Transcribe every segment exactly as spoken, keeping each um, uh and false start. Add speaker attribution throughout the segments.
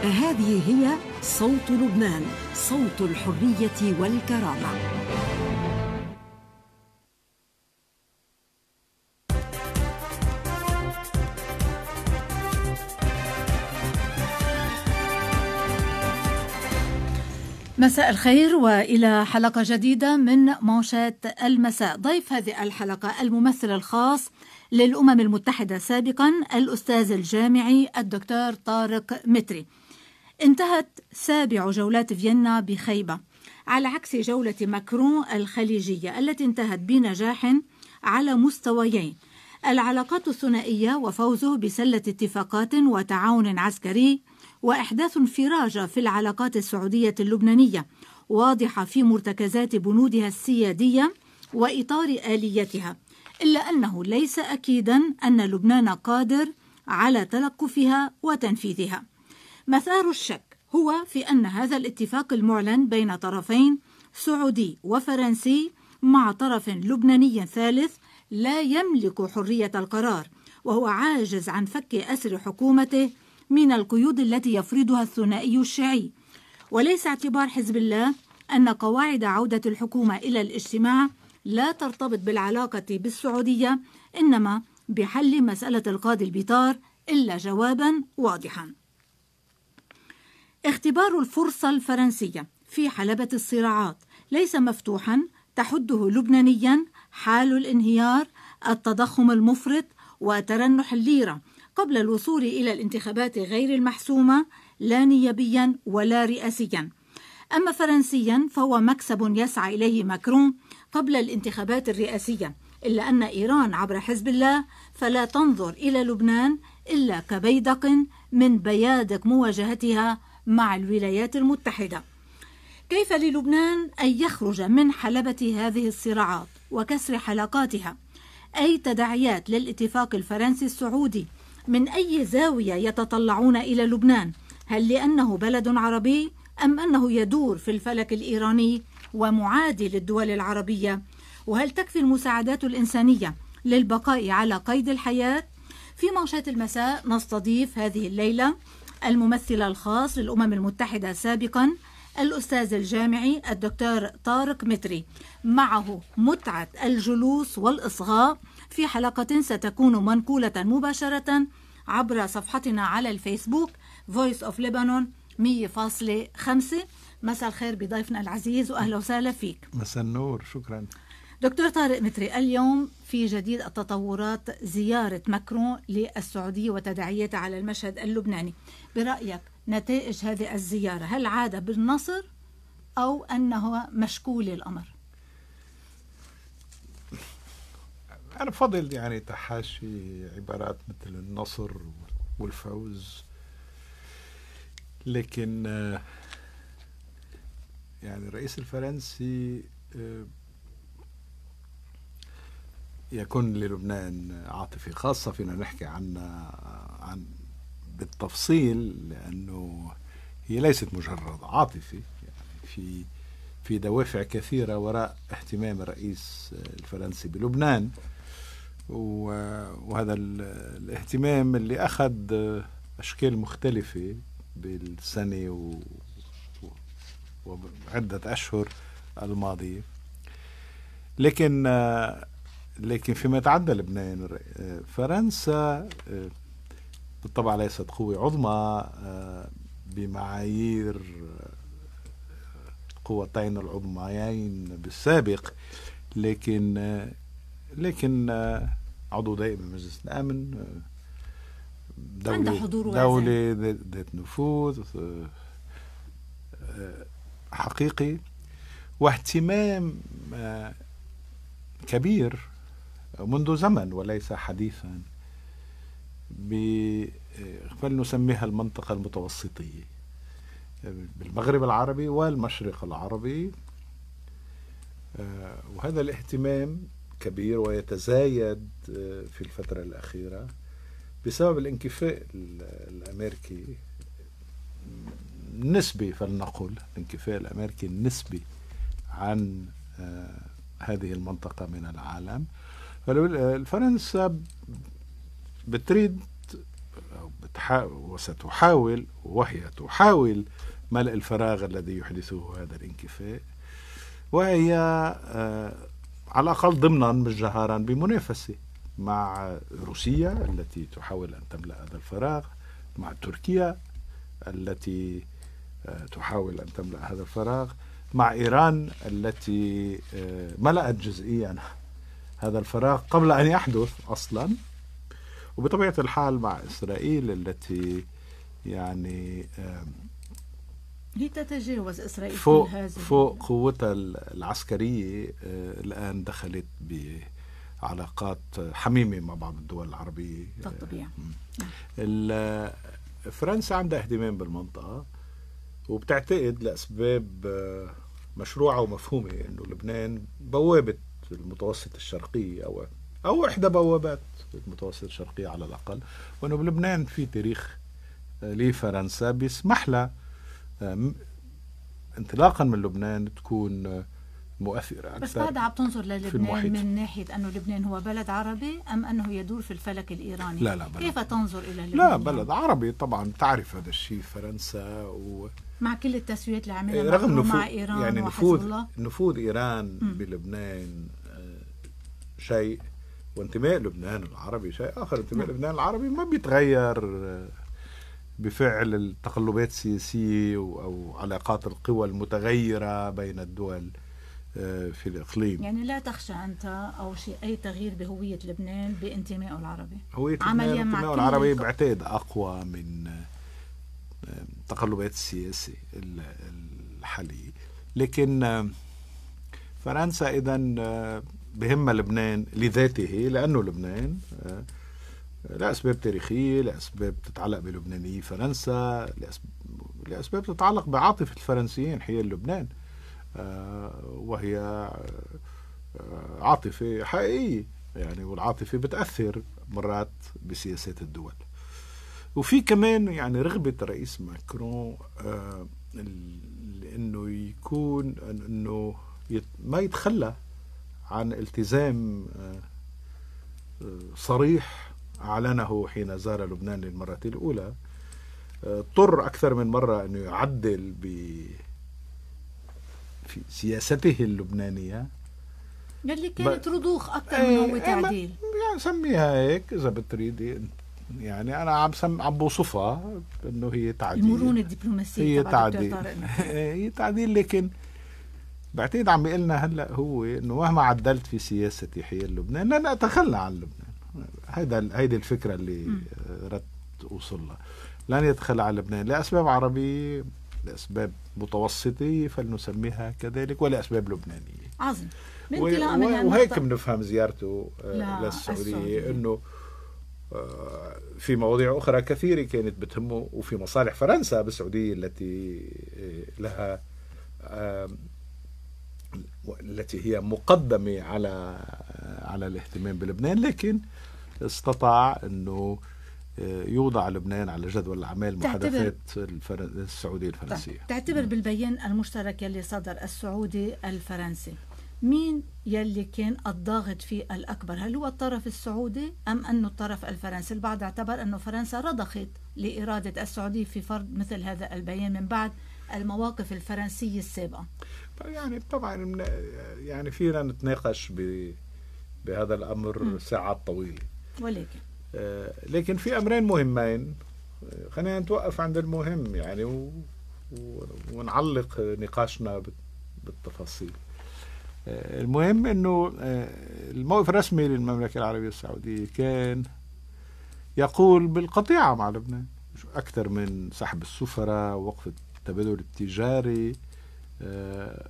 Speaker 1: هذه هي صوت لبنان، صوت الحرية والكرامة. مساء الخير وإلى حلقة جديدة من مانشات المساء. ضيف هذه الحلقة الممثل الخاص للأمم المتحدة سابقا الأستاذ الجامعي الدكتور طارق متري. انتهت سابع جولات فيينا بخيبة، على عكس جولة ماكرون الخليجية التي انتهت بنجاح على مستويين: العلاقات الثنائية وفوزه بسلة اتفاقات وتعاون عسكري، وإحداث انفراجة في العلاقات السعودية اللبنانية واضحة في مرتكزات بنودها السيادية وإطار آليتها، إلا أنه ليس أكيدا أن لبنان قادر على تلقفها وتنفيذها. مثار الشك هو في أن هذا الاتفاق المعلن بين طرفين سعودي وفرنسي مع طرف لبناني ثالث لا يملك حرية القرار، وهو عاجز عن فك أسر حكومته من القيود التي يفرضها الثنائي الشيعي، وليس اعتبار حزب الله أن قواعد عودة الحكومة إلى الاجتماع لا ترتبط بالعلاقة بالسعودية، إنما بحل مسألة القاضي البيطار، إلا جوابا واضحا. اختبار الفرصة الفرنسية في حلبة الصراعات ليس مفتوحا، تحده لبنانيا حال الانهيار، التضخم المفرط، وترنح الليرة قبل الوصول إلى الانتخابات غير المحسومة لا نيابيا ولا رئاسيا. أما فرنسيا فهو مكسب يسعى إليه ماكرون قبل الانتخابات الرئاسية، إلا أن إيران عبر حزب الله فلا تنظر إلى لبنان إلا كبيدق من بيادق مواجهتها مع الولايات المتحدة. كيف للبنان أن يخرج من حلبة هذه الصراعات وكسر حلقاتها؟ أي تداعيات للاتفاق الفرنسي السعودي؟ من أي زاوية يتطلعون إلى لبنان؟ هل لأنه بلد عربي أم أنه يدور في الفلك الإيراني ومعادي للدول العربية؟ وهل تكفي المساعدات الإنسانية للبقاء على قيد الحياة؟ في مانشات المساء نستضيف هذه الليلة الممثل الخاص للأمم المتحدة سابقا الأستاذ الجامعي الدكتور طارق متري، معه متعة الجلوس والإصغاء في حلقة ستكون منقولة مباشرة عبر صفحتنا على الفيسبوك Voice of Lebanon مية فاصلة خمسة. مساء الخير بضيفنا العزيز وأهلا وسهلا فيك.
Speaker 2: مساء النور، شكرا.
Speaker 1: دكتور طارق متري، اليوم في جديد التطورات زيارة ماكرون للسعودية وتداعياتها على المشهد اللبناني. برأيك نتائج هذه الزيارة هل عاد بالنصر أو أنه مشكول الأمر؟
Speaker 2: أنا بفضل يعني تحاشي عبارات مثل النصر والفوز، لكن يعني الرئيس الفرنسي يكون للبنان عاطفي خاصة، فينا نحكي عنها عن بالتفصيل، لأنه هي ليست مجرد عاطفي، يعني في في دوافع كثيرة وراء اهتمام الرئيس الفرنسي بلبنان، وهذا الاهتمام اللي أخذ أشكال مختلفة بالسنة وعدة أشهر الماضية. لكن لكن فيما يتعدى لبنان، فرنسا بالطبع ليست قوة عظمى بمعايير القوتين العظميين بالسابق، لكن لكن عضو دائم بمجلس الأمن، دولة دولة ذات نفوذ حقيقي واهتمام كبير منذ زمن وليس حديثا فلنسميها المنطقة المتوسطية بالمغرب العربي والمشرق العربي، وهذا الاهتمام كبير ويتزايد في الفترة الأخيرة بسبب الانكفاء الأمريكي النسبي، فلنقل الانكفاء الأمريكي النسبي عن هذه المنطقة من العالم. فرنسا بتريد وستحاول وهي تحاول ملء الفراغ الذي يحدثه هذا الانكفاء، وهي على الأقل ضمنا مش جهارا بمنافسة مع روسيا التي تحاول أن تملأ هذا الفراغ، مع تركيا التي تحاول أن تملأ هذا الفراغ، مع إيران التي ملأت جزئيا هذا الفراغ قبل أن يحدث أصلا، وبطبيعة الحال مع إسرائيل التي يعني
Speaker 1: هي تتجاوز إسرائيل
Speaker 2: فوق,
Speaker 1: هذه
Speaker 2: فوق قوتها العسكرية الآن دخلت بعلاقات حميمة مع بعض الدول العربية.
Speaker 1: بالطبيعة.
Speaker 2: فرنسا عندها اهتمام بالمنطقة، وبتعتقد لأسباب مشروعة ومفهومة أنه لبنان بوابة المتوسط الشرقي أو أو إحدى بوابات المتوسط الشرقي على الأقل، وأنه بلبنان في تاريخ لفرنسا بيسمح لها انطلاقا من لبنان تكون مؤثرة أكثر.
Speaker 1: بس بعدها عم تنظر للبنان من ناحية أنه لبنان هو بلد عربي أم أنه يدور في الفلك الإيراني؟
Speaker 2: لا لا بلد.
Speaker 1: كيف تنظر إلى لبنان؟
Speaker 2: لا بلد عربي طبعا، تعرف هذا الشيء فرنسا، و
Speaker 1: مع كل التسويات اللي عملها
Speaker 2: رغم نفوذ
Speaker 1: مع إيران
Speaker 2: يعني
Speaker 1: وحزب
Speaker 2: نفوذ
Speaker 1: الله.
Speaker 2: نفوذ إيران م. بلبنان شيء، وانتماء لبنان العربي شيء آخر. انتماء لبنان العربي ما بيتغير بفعل التقلبات السياسية أو علاقات القوى المتغيرة بين الدول في الإقليم.
Speaker 1: يعني لا تخشى أنت أو شيء أي تغيير بهوية لبنان بانتمائه العربي؟
Speaker 2: هوية عمليا انتمائه العربي بعتقد أقوى من تقلبات السياسة الحالية. لكن فرنسا إذن بهمها لبنان لذاته، لأنه لبنان لأسباب تاريخية، لأسباب تتعلق بلبنانية فرنسا، لأسباب تتعلق بعاطفة الفرنسيين حيال لبنان، وهي عاطفة حقيقية يعني، والعاطفة بتأثر مرات بسياسات الدول. وفي كمان يعني رغبة الرئيس ماكرون إنه يكون إنه ما يتخلى عن التزام صريح أعلنه حين زار لبنان للمرة الأولى. اضطر أكثر من مرة أنه يعدل ب في سياسته اللبنانية
Speaker 1: يلي كانت رضوخ أكثر من هو تعديل،
Speaker 2: يعني سميها هيك إذا بتريدي. يعني أنا عم سم عم بوصفها إنه هي تعديل،
Speaker 1: المرونة الدبلوماسية،
Speaker 2: هي تعديل هي تعديل. لكن بعتقد عم يقلنا هلا هو إنه مهما عدلت في سياستي حيال لبنان لن أتخلى عن لبنان. هيدا هيدي الفكرة اللي ردت أوصل لها. لن يتخلى عن لبنان لأسباب عربية، لأسباب متوسطية فلنسميها كذلك، ولأسباب لبنانية.
Speaker 1: عظيم.
Speaker 2: وهيك بنفهم زيارته للسعودية، إنه في مواضيع أخرى كثيرة كانت بتهمه، وفي مصالح فرنسا بالسعودية التي لها التي هي مقدمة على على الاهتمام بلبنان، لكن استطاع أنه يوضع لبنان على جدول الأعمال محادثات السعودية الفرنسية.
Speaker 1: تعتبر بالبيان المشترك يلي صدر السعودي الفرنسي مين يلي كان الضاغط فيه الأكبر؟ هل هو الطرف السعودي أم أنه الطرف الفرنسي؟ البعض اعتبر أنه فرنسا رضخت لإرادة السعودية في فرض مثل هذا البيان من بعد المواقف الفرنسية السابقة.
Speaker 2: يعني طبعا يعني فينا نتناقش بهذا الأمر م. ساعات طويلة،
Speaker 1: ولكن
Speaker 2: آه لكن في أمرين مهمين خلينا نتوقف عند المهم يعني و... و... ونعلق نقاشنا بالتفاصيل. آه المهم أنه آه الموقف الرسمي للمملكة العربية السعودية كان يقول بالقطيعة مع لبنان أكثر من سحب السفراء ووقف التبادل التجاري. آه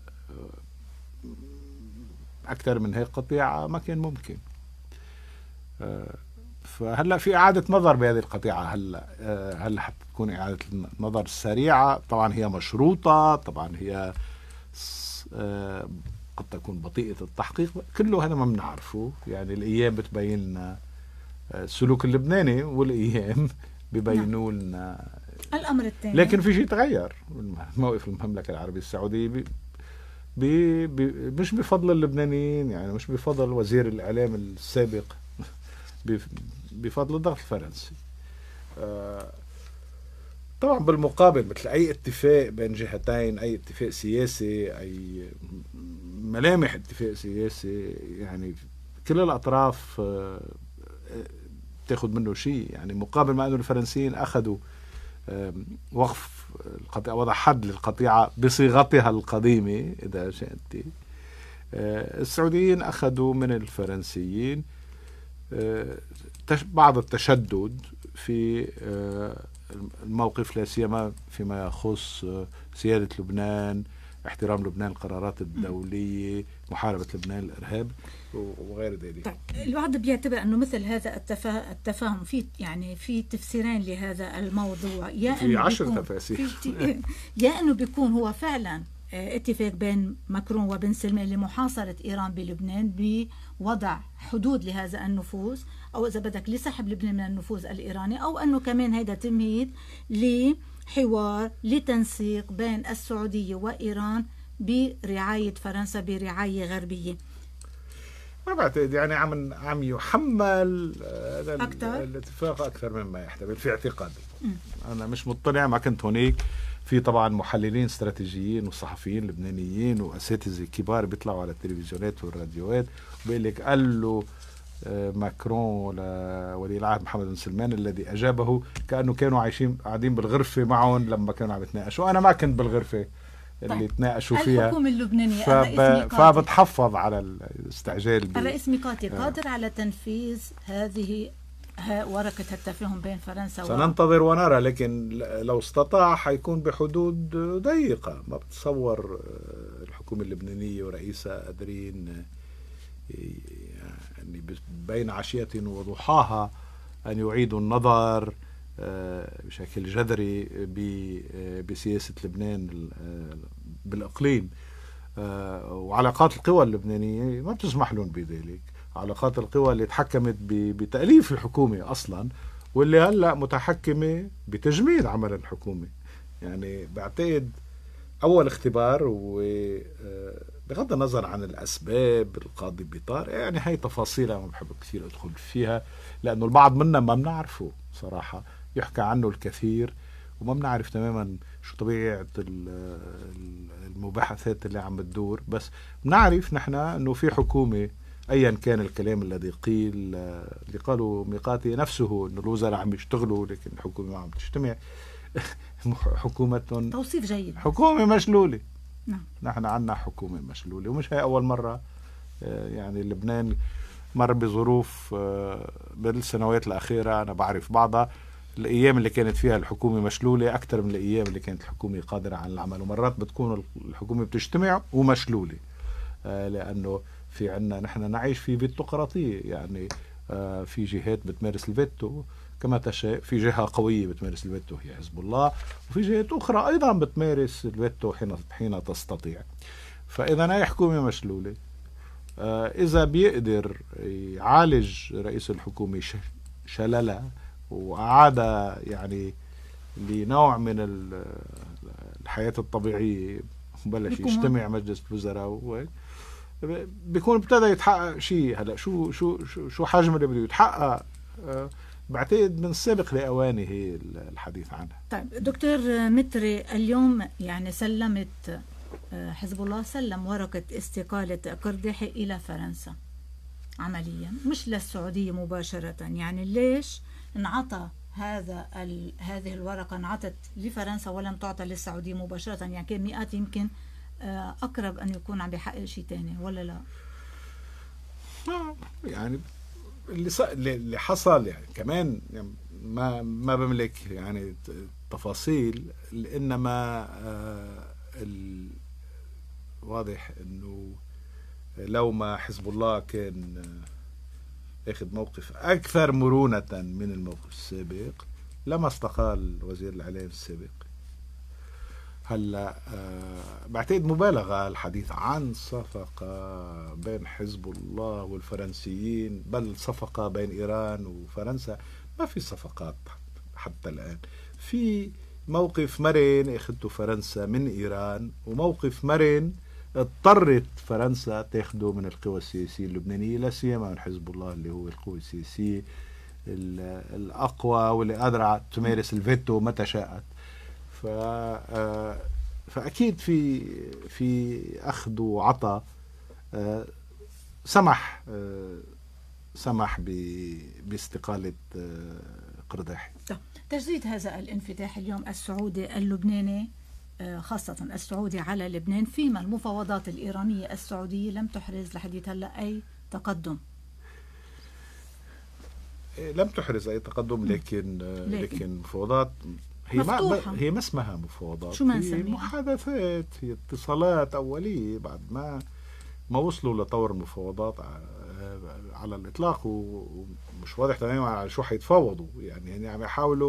Speaker 2: أكثر من هيك قطيعة ما كان ممكن. آه فهلا في إعادة نظر بهذه القطيعة. هلا آه هل حتكون إعادة النظر سريعة؟ طبعا هي مشروطة، طبعا هي آه قد تكون بطيئة التحقيق، كله هذا ما بنعرفه. يعني الأيام بتبين لنا السلوك اللبناني، والأيام ببينوا لنا
Speaker 1: الأمر الثاني.
Speaker 2: لكن في شيء تغير. موقف المملكة العربية السعودية بي بي بي مش بفضل اللبنانيين، يعني مش بفضل وزير الإعلام السابق، بفضل الضغط الفرنسي. طبعا بالمقابل مثل أي اتفاق بين جهتين، أي اتفاق سياسي، أي ملامح اتفاق سياسي، يعني كل الأطراف تاخد منه شيء. يعني مقابل ما أنه الفرنسيين أخذوا وقف القطيعة، وضع حد للقطيعة بصيغتها القديمة إذا شئت، السعوديين أخذوا من الفرنسيين بعض التشدد في الموقف، لا سيما فيما يخص سيادة لبنان، احترام لبنان القرارات الدولية، محاربة لبنان الإرهاب وغير ذلك.
Speaker 1: طيب البعض بيعتبر أنه مثل هذا التفا... التفاهم في يعني في تفسيرين لهذا الموضوع، يا
Speaker 2: في عشر تفاسير
Speaker 1: في... يا أنه بيكون هو فعلا اتفاق بين ماكرون وبن سلمان لمحاصرة إيران بلبنان بوضع حدود لهذا النفوذ، أو إذا بدك لسحب لبنان من النفوذ الإيراني، أو أنه كمان هذا تمهيد لحوار لتنسيق بين السعودية وإيران برعاية فرنسا، برعاية غربية.
Speaker 2: ما بعتقد يعني عم عم يحمل
Speaker 1: أكثر
Speaker 2: الاتفاق أكثر مما يحتمل في اعتقادي. أنا مش مطلع، ما كنت هناك. في طبعا محللين استراتيجيين وصحفيين لبنانيين وأساتذة كبار بيطلعوا على التلفزيونات والراديوات وبيقول لك قال له ماكرون لولي العهد محمد بن سلمان الذي أجابه كأنه كانوا عايشين قاعدين بالغرفة معهم لما كانوا عم يتناقشوا. أنا ما كنت بالغرفة اللي
Speaker 1: طيب.
Speaker 2: تناقشوا فيها.
Speaker 1: الحكومة اللبنانية
Speaker 2: فب... فبتحفظ على الاستعجال.
Speaker 1: الرئيس ميقاتي قادر على تنفيذ هذه ورقة التفاهم بين فرنسا و...
Speaker 2: سننتظر ونرى، لكن لو استطاع حيكون بحدود ضيقة. ما بتصور الحكومة اللبنانية ورئيسها قادرين يعني بين عشية وضحاها أن يعيدوا النظر بشكل جذري بسياسة لبنان بالإقليم. وعلاقات القوى اللبنانية ما بتسمح لهم بذلك. علاقات القوى اللي تحكمت بتأليف الحكومة أصلا، واللي هلأ متحكمة بتجميد عمل الحكومة. يعني بعتقد أول اختبار، وبغض النظر عن الأسباب القاضي بطار، يعني هاي تفاصيل ما بحب كثير أدخل فيها، لأنه البعض منا ما بنعرفه صراحة، يحكى عنه الكثير وما بنعرف تماما شو طبيعة المباحثات اللي عم بتدور. بس بنعرف نحن أنه في حكومة، أيا كان الكلام الذي قيل، اللي قالوا ميقاتي نفسه أنه الوزراء عم يشتغلوا لكن الحكومة ما عم تجتمع. حكومة
Speaker 1: توصيف جيد.
Speaker 2: حكومة مشلولة.
Speaker 1: نعم.
Speaker 2: نحن عنا حكومة مشلولة، ومش هي أول مرة. يعني لبنان مر بظروف بالسنوات الأخيرة، أنا بعرف بعضها، الأيام اللي كانت فيها الحكومة مشلولة أكثر من الأيام اللي كانت الحكومة قادرة على العمل. ومرات بتكون الحكومة بتجتمع ومشلولة، لأنه في عنا نحن نعيش في فيتوقراطية. يعني في جهات بتمارس الفيتو كما تشاء، في جهة قوية بتمارس الفيتو هي حزب الله، وفي جهات أخرى أيضا بتمارس الفيتو حين حين تستطيع. فإذا هي حكومة مشلولة. إذا بيقدر يعالج رئيس الحكومة شللها وأعاد يعني لنوع من الحياة الطبيعية، بلش يجتمع مجلس الوزراء، بيكون ابتدى يتحقق شيء. هلا شو شو شو شو حجم اللي بده يتحقق؟ أه بعتقد من السابق لأواني هي الحديث عنها.
Speaker 1: طيب دكتور متري، اليوم يعني سلمت حزب الله سلم ورقة استقالة قرداحي إلى فرنسا عمليا، مش للسعودية مباشرة. يعني ليش انعطى هذا ال... هذه الورقة انعطت لفرنسا ولم تعطى للسعودية مباشرة؟ يعني كان مئات يمكن أقرب أن يكون عم بيحقق شيء تاني ولا لا؟
Speaker 2: يعني اللي ص... اللي حصل يعني كمان يعني ما ما بملك يعني تفاصيل، إنما ال... واضح إنه لو ما حزب الله كان اخذ موقف أكثر مرونة من الموقف السابق لما استقال وزير الإعلام السابق. هلا أه بعتقد مبالغة الحديث عن صفقة بين حزب الله والفرنسيين، بل صفقة بين إيران وفرنسا. ما في صفقات حتى الآن. في موقف مرن اخذته فرنسا من إيران، وموقف مرن اضطرت فرنسا تاخده من القوى السياسية اللبنانية، لا سيما من حزب الله اللي هو القوى السياسية الأقوى واللي قادرة تمارس الفيتو متى شاءت. ف فأكيد في في أخذ وعطاء سمح سمح باستقالة قرداحي.
Speaker 1: تجديد هذا الانفتاح اليوم السعودي اللبناني، خاصة السعودي على لبنان، فيما المفاوضات الإيرانية السعودية لم تحرز لحديث هلا أي تقدم.
Speaker 2: لم تحرز أي تقدم، لكن لكن, لكن مفاوضات هي
Speaker 1: مفتوحة.
Speaker 2: ما هي ما اسمها مفاوضات،
Speaker 1: شو ما
Speaker 2: هي
Speaker 1: نسميها؟
Speaker 2: محادثات، هي اتصالات أولية بعد ما ما وصلوا لطور المفاوضات على الإطلاق، ومش واضح تماما على شو حيتفاوضوا. يعني يعني عم يحاولوا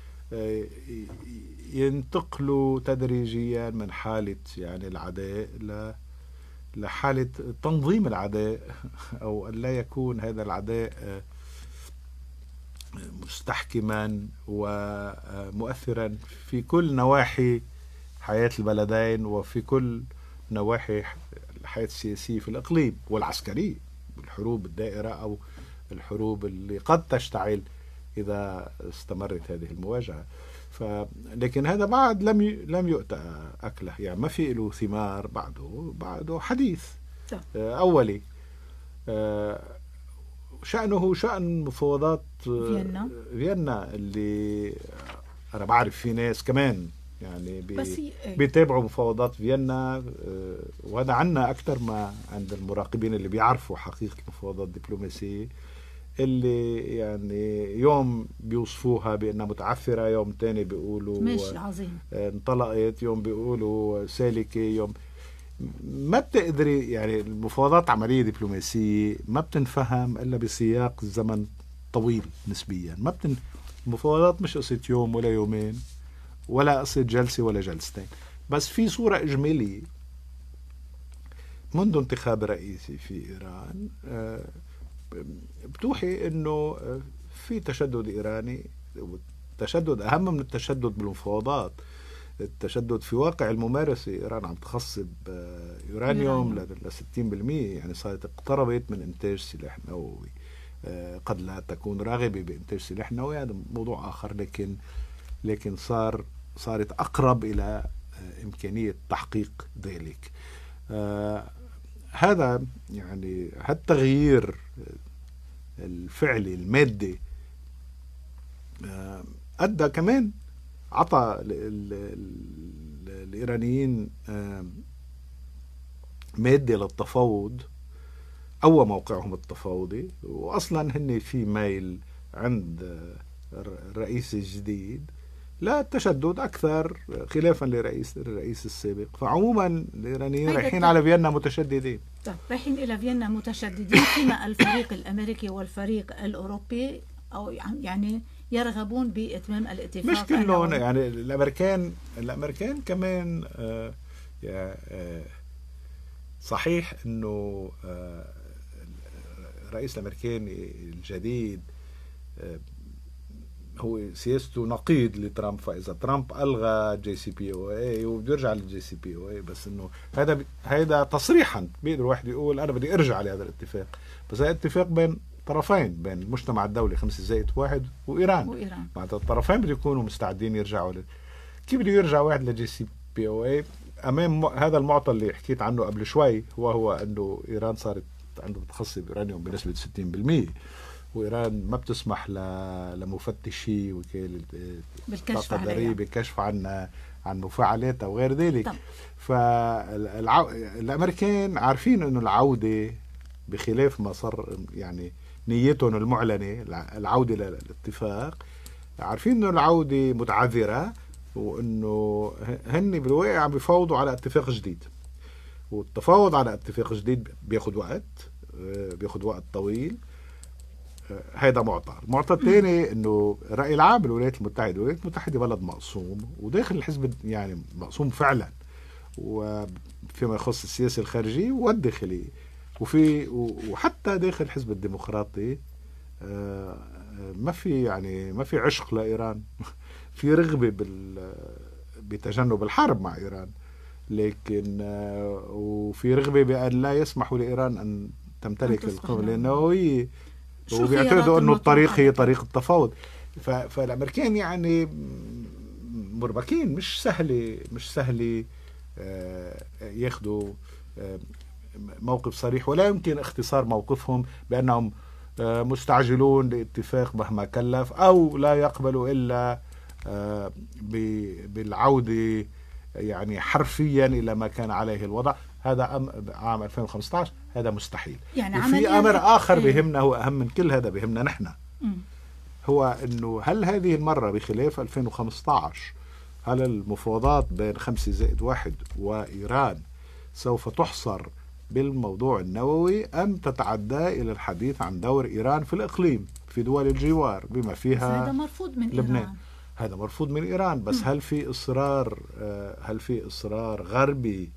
Speaker 2: ينتقلوا تدريجيا من حالة يعني العداء ل لحالة تنظيم العداء، أو أن لا يكون هذا العداء مستحكما ومؤثرا في كل نواحي حياة البلدين وفي كل نواحي الحياة السياسية في الإقليم والعسكرية، الحروب الدائرة أو الحروب اللي قد تشتعل إذا استمرت هذه المواجهة. ف... لكن هذا بعد لم ي... لم يؤتى أكله، يعني ما في له ثمار بعده، بعده حديث أولي. شأنه شأن مفاوضات
Speaker 1: فيينا
Speaker 2: فيينا اللي أنا بعرف في ناس كمان يعني بي...
Speaker 1: ايه؟
Speaker 2: بيتابعوا مفاوضات فيينا، وهذا عنا أكثر ما عند المراقبين اللي بيعرفوا حقيقة المفاوضات الدبلوماسية، اللي يعني يوم بيوصفوها بأنها متعثرة، يوم تاني بيقولوا
Speaker 1: ماشي عظيم
Speaker 2: انطلقت، يوم بيقولوا سالكة، يوم ما بتقدري. يعني المفاوضات عملية دبلوماسية ما بتنفهم إلا بسياق الزمن طويل نسبيا. ما بتن... المفاوضات مش قصة يوم ولا يومين ولا قصة جلسة ولا جلستين، بس في صورة إجمالية منذ انتخاب رئيسي في إيران بتوحي أنه في تشدد إيراني. والتشدد أهم من التشدد بالمفاوضات، التشدد في واقع الممارسة. إيران عم تخصب يورانيوم ل ستين بالمئة، يعني صارت اقتربت من إنتاج سلاح نووي. قد لا تكون راغبة بإنتاج سلاح نووي، هذا موضوع آخر، لكن لكن صار صارت أقرب إلى إمكانية تحقيق ذلك. هذا يعني هالتغيير الفعلي المادي أدى كمان عطى الإيرانيين مادة للتفاوض، أو موقعهم التفاوضي، وأصلا هن في ميل عند الرئيس الجديد لا التشدد أكثر خلافا لرئيس الرئيس السابق. فعموما الإيرانيين رايحين على فيينا متشددين.
Speaker 1: طيب رايحين إلى فيينا متشددين، فيما الفريق الأمريكي والفريق الأوروبي أو يعني يرغبون بإتمام الاتفاق.
Speaker 2: مش كلهم، يعني الأمريكان الأمريكان كمان آه آه صحيح إنه آه الرئيس الأمريكاني الجديد آه هو سياسته نقيض لترامب. فإذا ترامب ألغى جي سي بي او اي وبده يرجع للجي سي بي او اي، بس إنه هذا هذا تصريحا بيقدر واحد يقول أنا بدي أرجع لهذا الاتفاق، بس هذا اتفاق بين طرفين، بين المجتمع الدولي خمسة زائد واحد وإيران.
Speaker 1: وإيران
Speaker 2: معناتها الطرفين بده يكونوا مستعدين يرجعوا ل... كيف بده يرجع واحد لجي سي بي او اي أمام هذا المعطى اللي حكيت عنه قبل شوي، وهو أنه إيران صارت عنده بتخصب يورانيوم بنسبة ستين بالمئة، وإيران ما بتسمح ل... لمفتشي وكالة
Speaker 1: بالكشف
Speaker 2: عليها بالكشف عن عن مفاعلاتها وغير ذلك. فالأمريكان فالع... عارفين أنه العودة بخلاف ما صار يعني نيتهم المعلنة العودة للاتفاق، عارفين أنه العودة متعذرة، وأنه هن بالواقع عم بيفاوضوا على اتفاق جديد، والتفاوض على اتفاق جديد بياخد وقت بياخد وقت طويل. هيدا معطى. المعطى الثاني انه الرأي العام بالولايات المتحدة، الولايات المتحدة بلد مقسوم، وداخل الحزب يعني مقسوم فعلا، وفيما يخص السياسة الخارجية والداخلية، وفي وحتى داخل الحزب الديمقراطي ما في يعني ما في عشق لإيران في رغبة بال بتجنب الحرب مع إيران، لكن وفي رغبة بأن لا يسمحوا لإيران أن تمتلك القنبلة النووية وبيعتقدوا انه الطريق هي طريق التفاوض. فالامريكان يعني مربكين، مش سهله مش سهله ياخذوا موقف صريح، ولا يمكن اختصار موقفهم بانهم مستعجلون لاتفاق مهما كلف، او لا يقبلوا الا بالعوده يعني حرفيا الى ما كان عليه الوضع. هذا عام ألفين وخمسة عشر هذا مستحيل.
Speaker 1: يعني
Speaker 2: وفي امر اخر بيهمنا، هو اهم من كل هذا، بيهمنا نحن، هو انه هل هذه المره بخلاف ألفين وخمسة عشر هل المفاوضات بين خمسة زائد واحد وإيران سوف تحصر بالموضوع النووي، أم تتعدى إلى الحديث عن دور إيران في الإقليم في دول الجوار بما فيها
Speaker 1: هذا مرفوض من
Speaker 2: لبنان.
Speaker 1: إيران.
Speaker 2: هذا مرفوض من إيران، بس م. هل في إصرار هل في إصرار غربي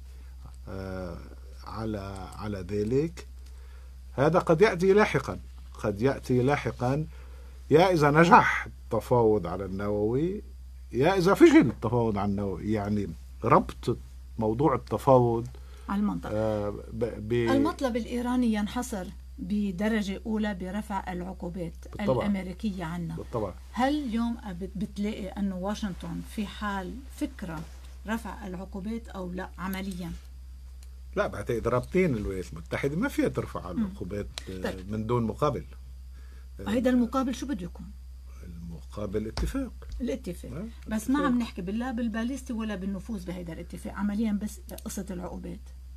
Speaker 2: على على ذلك؟ هذا قد يأتي لاحقا، قد يأتي لاحقا، يا إذا نجح التفاوض على النووي يا إذا فشل التفاوض عن النووي. يعني ربط موضوع التفاوض
Speaker 1: على المنطقة.
Speaker 2: آه ب... ب...
Speaker 1: المطلب الإيراني ينحصر بدرجة أولى برفع العقوبات بالطبع. الأمريكية عنا.
Speaker 2: بالطبع.
Speaker 1: هل اليوم بتلاقي أنه واشنطن في حال فكرة رفع العقوبات أو لا عمليا؟
Speaker 2: لا، بعتقد رابطين الولايات المتحدة ما فيها ترفع العقوبات طيب. من دون مقابل.
Speaker 1: هيدا المقابل شو بده يكون؟
Speaker 2: قابل اتفاق
Speaker 1: الاتفاق أه؟ بس ما عم نحكي بالله بالباليستي ولا بالنفوذ بهيدا الاتفاق عمليا، بس قصة العقوبات.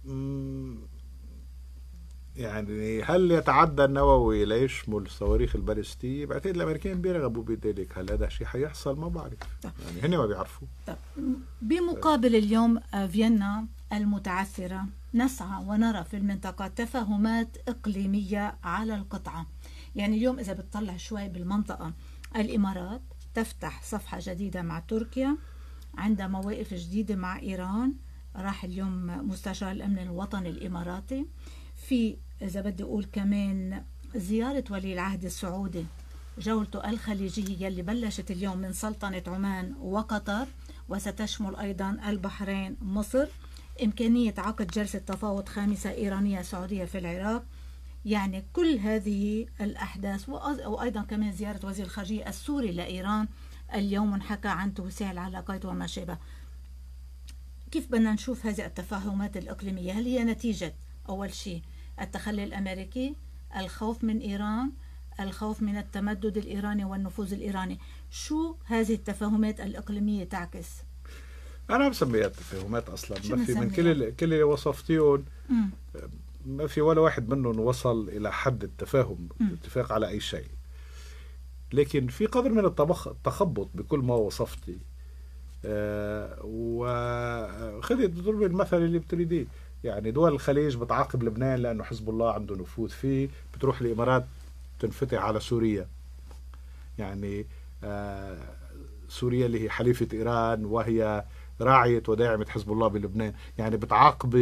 Speaker 2: يعني هل يتعدى النووي ليشمل الصواريخ الباليستية؟ بعتقد الامريكان بيرغبوا بذلك. هل هذا شيء حيحصل؟ ما بعرف. طب. يعني هن ما بيعرفوا.
Speaker 1: طب. بمقابل اليوم فيينا المتعثرة نسعى ونرى في المنطقة تفاهمات إقليمية على القطعة. يعني اليوم إذا بتطلع شوي بالمنطقة، الإمارات تفتح صفحة جديدة مع تركيا، عندها مواقف جديدة مع إيران. راح اليوم مستشار الأمن الوطني الإماراتي. في إذا بدي أقول كمان زيارة ولي العهد السعودي، جولته الخليجية اللي بلشت اليوم من سلطنة عمان وقطر، وستشمل أيضا البحرين مصر. إمكانية عقد جلسة تفاوض خامسة إيرانية سعودية في العراق. يعني كل هذه الأحداث، وأيضا كمان زيارة وزير الخارجية السوري لإيران اليوم، انحكى عن توسيع العلاقات وما شابه. كيف بدنا نشوف هذه التفاهمات الإقليمية؟ هل هي نتيجة أول شيء التخلي الأمريكي، الخوف من إيران، الخوف من التمدد الإيراني والنفوذ الإيراني؟ شو هذه التفاهمات الإقليمية تعكس؟
Speaker 2: أنا بسميها تفاهمات أصلا. ما في من كل كل اللي وصفتيهم ما في ولا واحد منهم وصل إلى حد التفاهم، الاتفاق على أي شيء. لكن في قدر من التخبط بكل ما وصفتي. آه وخذي تضرب المثل اللي بتريديه. يعني دول الخليج بتعاقب لبنان لأنه حزب الله عنده نفوذ فيه، بتروح الإمارات تنفتح على سوريا. يعني آه سوريا اللي هي حليفة إيران وهي راعية وداعمة حزب الله بلبنان، يعني بتعاقب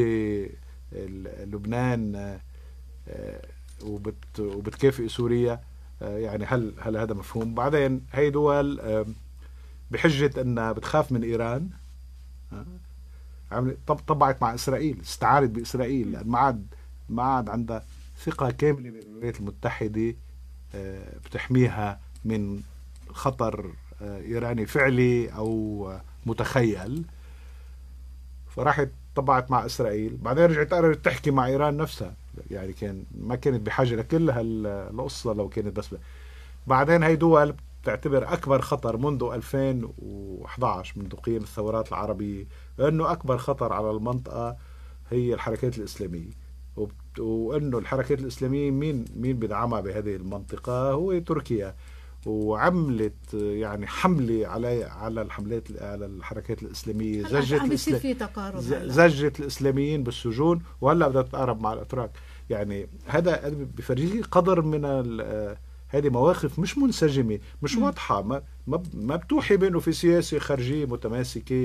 Speaker 2: لبنان وبت وبتكافئ سوريا. يعني هل هل هذا مفهوم؟ بعدين هي دول بحجة انها بتخاف من ايران عملت طبعت مع اسرائيل، استعانت باسرائيل لان ما عاد ما عاد عندها ثقة كاملة بالولايات المتحدة بتحميها من خطر ايراني فعلي او متخيل. فراحت طبعت مع إسرائيل، بعدين رجعت قررت تحكي مع إيران نفسها. يعني كان ما كانت بحاجة لكل هالقصة لو كانت بس. بعدين هي دول بتعتبر أكبر خطر منذ ألفين وإحدى عشر منذ قيام الثورات العربية، أنه أكبر خطر على المنطقة هي الحركات الإسلامية، وأنه الحركات الإسلامية مين مين بدعمها بهذه المنطقة؟ هو تركيا. وعملت يعني حملة على على الحملات على الحركات الإسلامية، زجت الإسلام زجت الإسلاميين بالسجون، وهلا بدها تتقارب مع الأتراك. يعني هذا بفرجيه قدر من هذه مواقف مش منسجمة، مش م. واضحة، ما ما بتوحي بأنه في سياسة خارجية متماسكة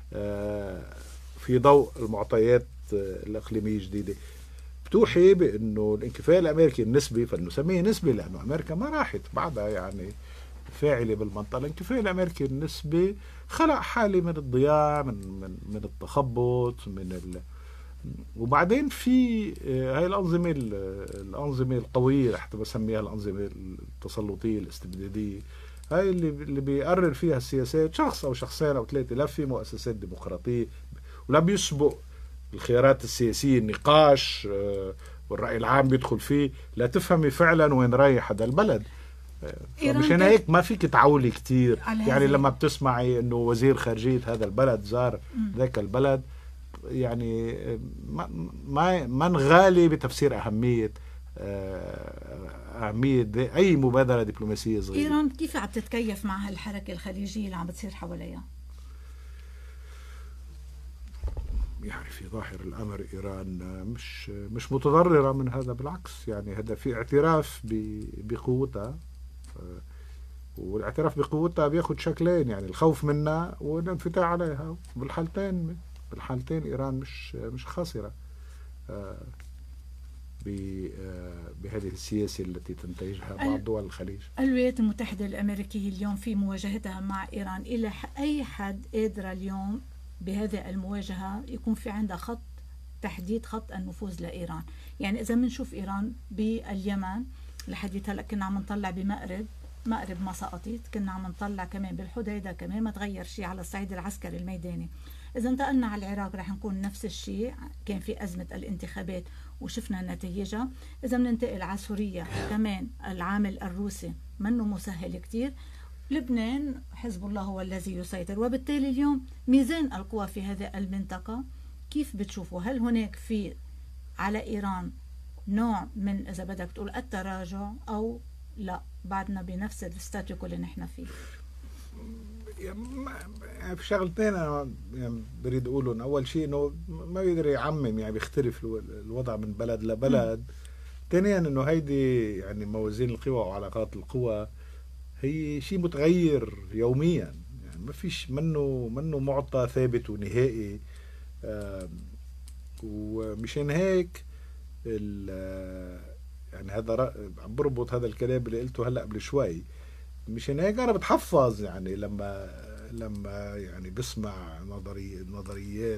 Speaker 2: في ضوء المعطيات الإقليمية الجديدة. بتوحي بأنه الانكفاء الأمريكي النسبي، فلنسميه نسبي لأنه أمريكا ما راحت بعدها يعني فاعلة بالمنطقة. الانكفاء الأمريكي النسبي خلق حالة من الضياع، من من من التخبط، من ال وبعدين في هاي الأنظمة الأنظمة القوية حتى بسميها الأنظمة التسلطية الاستبدادية، هاي اللي اللي بيقرر فيها السياسات شخص أو شخصين أو ثلاثة، لا في مؤسسات ديمقراطية ولا بيسبق الخيارات السياسية النقاش والرأي العام بيدخل فيه، لا تفهمي فعلا وين رايح هذا البلد. مشان هيك ما فيك تعولي كتير، يعني لما بتسمعي انه وزير خارجية هذا البلد زار ذاك البلد، يعني ما ما نغالي بتفسير أهمية أهمية أي مبادرة دبلوماسية صغيرة.
Speaker 1: إيران كيف عم تتكيف مع هالحركة الخليجية اللي عم بتصير حواليها؟
Speaker 2: يعني في ظاهر الأمر إيران مش مش متضررة من هذا، بالعكس، يعني هذا في اعتراف بقوتها، والاعتراف بقوتها بياخد شكلين، يعني الخوف منها والانفتاح عليها. بالحالتين بالحالتين إيران مش مش خاسرة بهذه السياسة التي تنتهجها بعض دول الخليج.
Speaker 1: الولايات المتحدة الأمريكية اليوم في مواجهتها مع إيران، إلى أي حد قادرة اليوم بهذه المواجهة يكون في عندها خط تحديد خط النفوذ لإيران؟ يعني إذا بنشوف إيران باليمن لحد هلا كنا عم نطلع بمأرب مأرب ما سقطت، كنا عم نطلع كمان بالحديدة، كمان ما تغير شيء على الصعيد العسكري الميداني. إذا انتقلنا على العراق رح نكون نفس الشيء، كان في أزمة الانتخابات وشفنا نتائجها. إذا بننتقل على سوريا كمان العامل الروسي منه مسهل كتير. لبنان حزب الله هو الذي يسيطر، وبالتالي اليوم ميزان القوى في هذه المنطقة كيف بتشوفوا؟ هل هناك في على إيران نوع من إذا بدك تقول التراجع، أو لا بعدنا بنفس الستاتيكو اللي نحن فيه؟
Speaker 2: يعني في شغلتين أنا يعني بريد أقولهم. أول شيء إنه ما بيقدر يعمم، يعني بيختلف الوضع من بلد لبلد. ثانيا إنه هيدي يعني موازين القوى وعلاقات القوى هي شيء متغير يوميا، يعني ما فيش منه منه معطى ثابت ونهائي. ومشان هيك يعني هذا عم بربط هذا الكلام اللي قلته هلا قبل شوي. مشان هيك انا بتحفظ يعني لما لما يعني بسمع نظري نظريات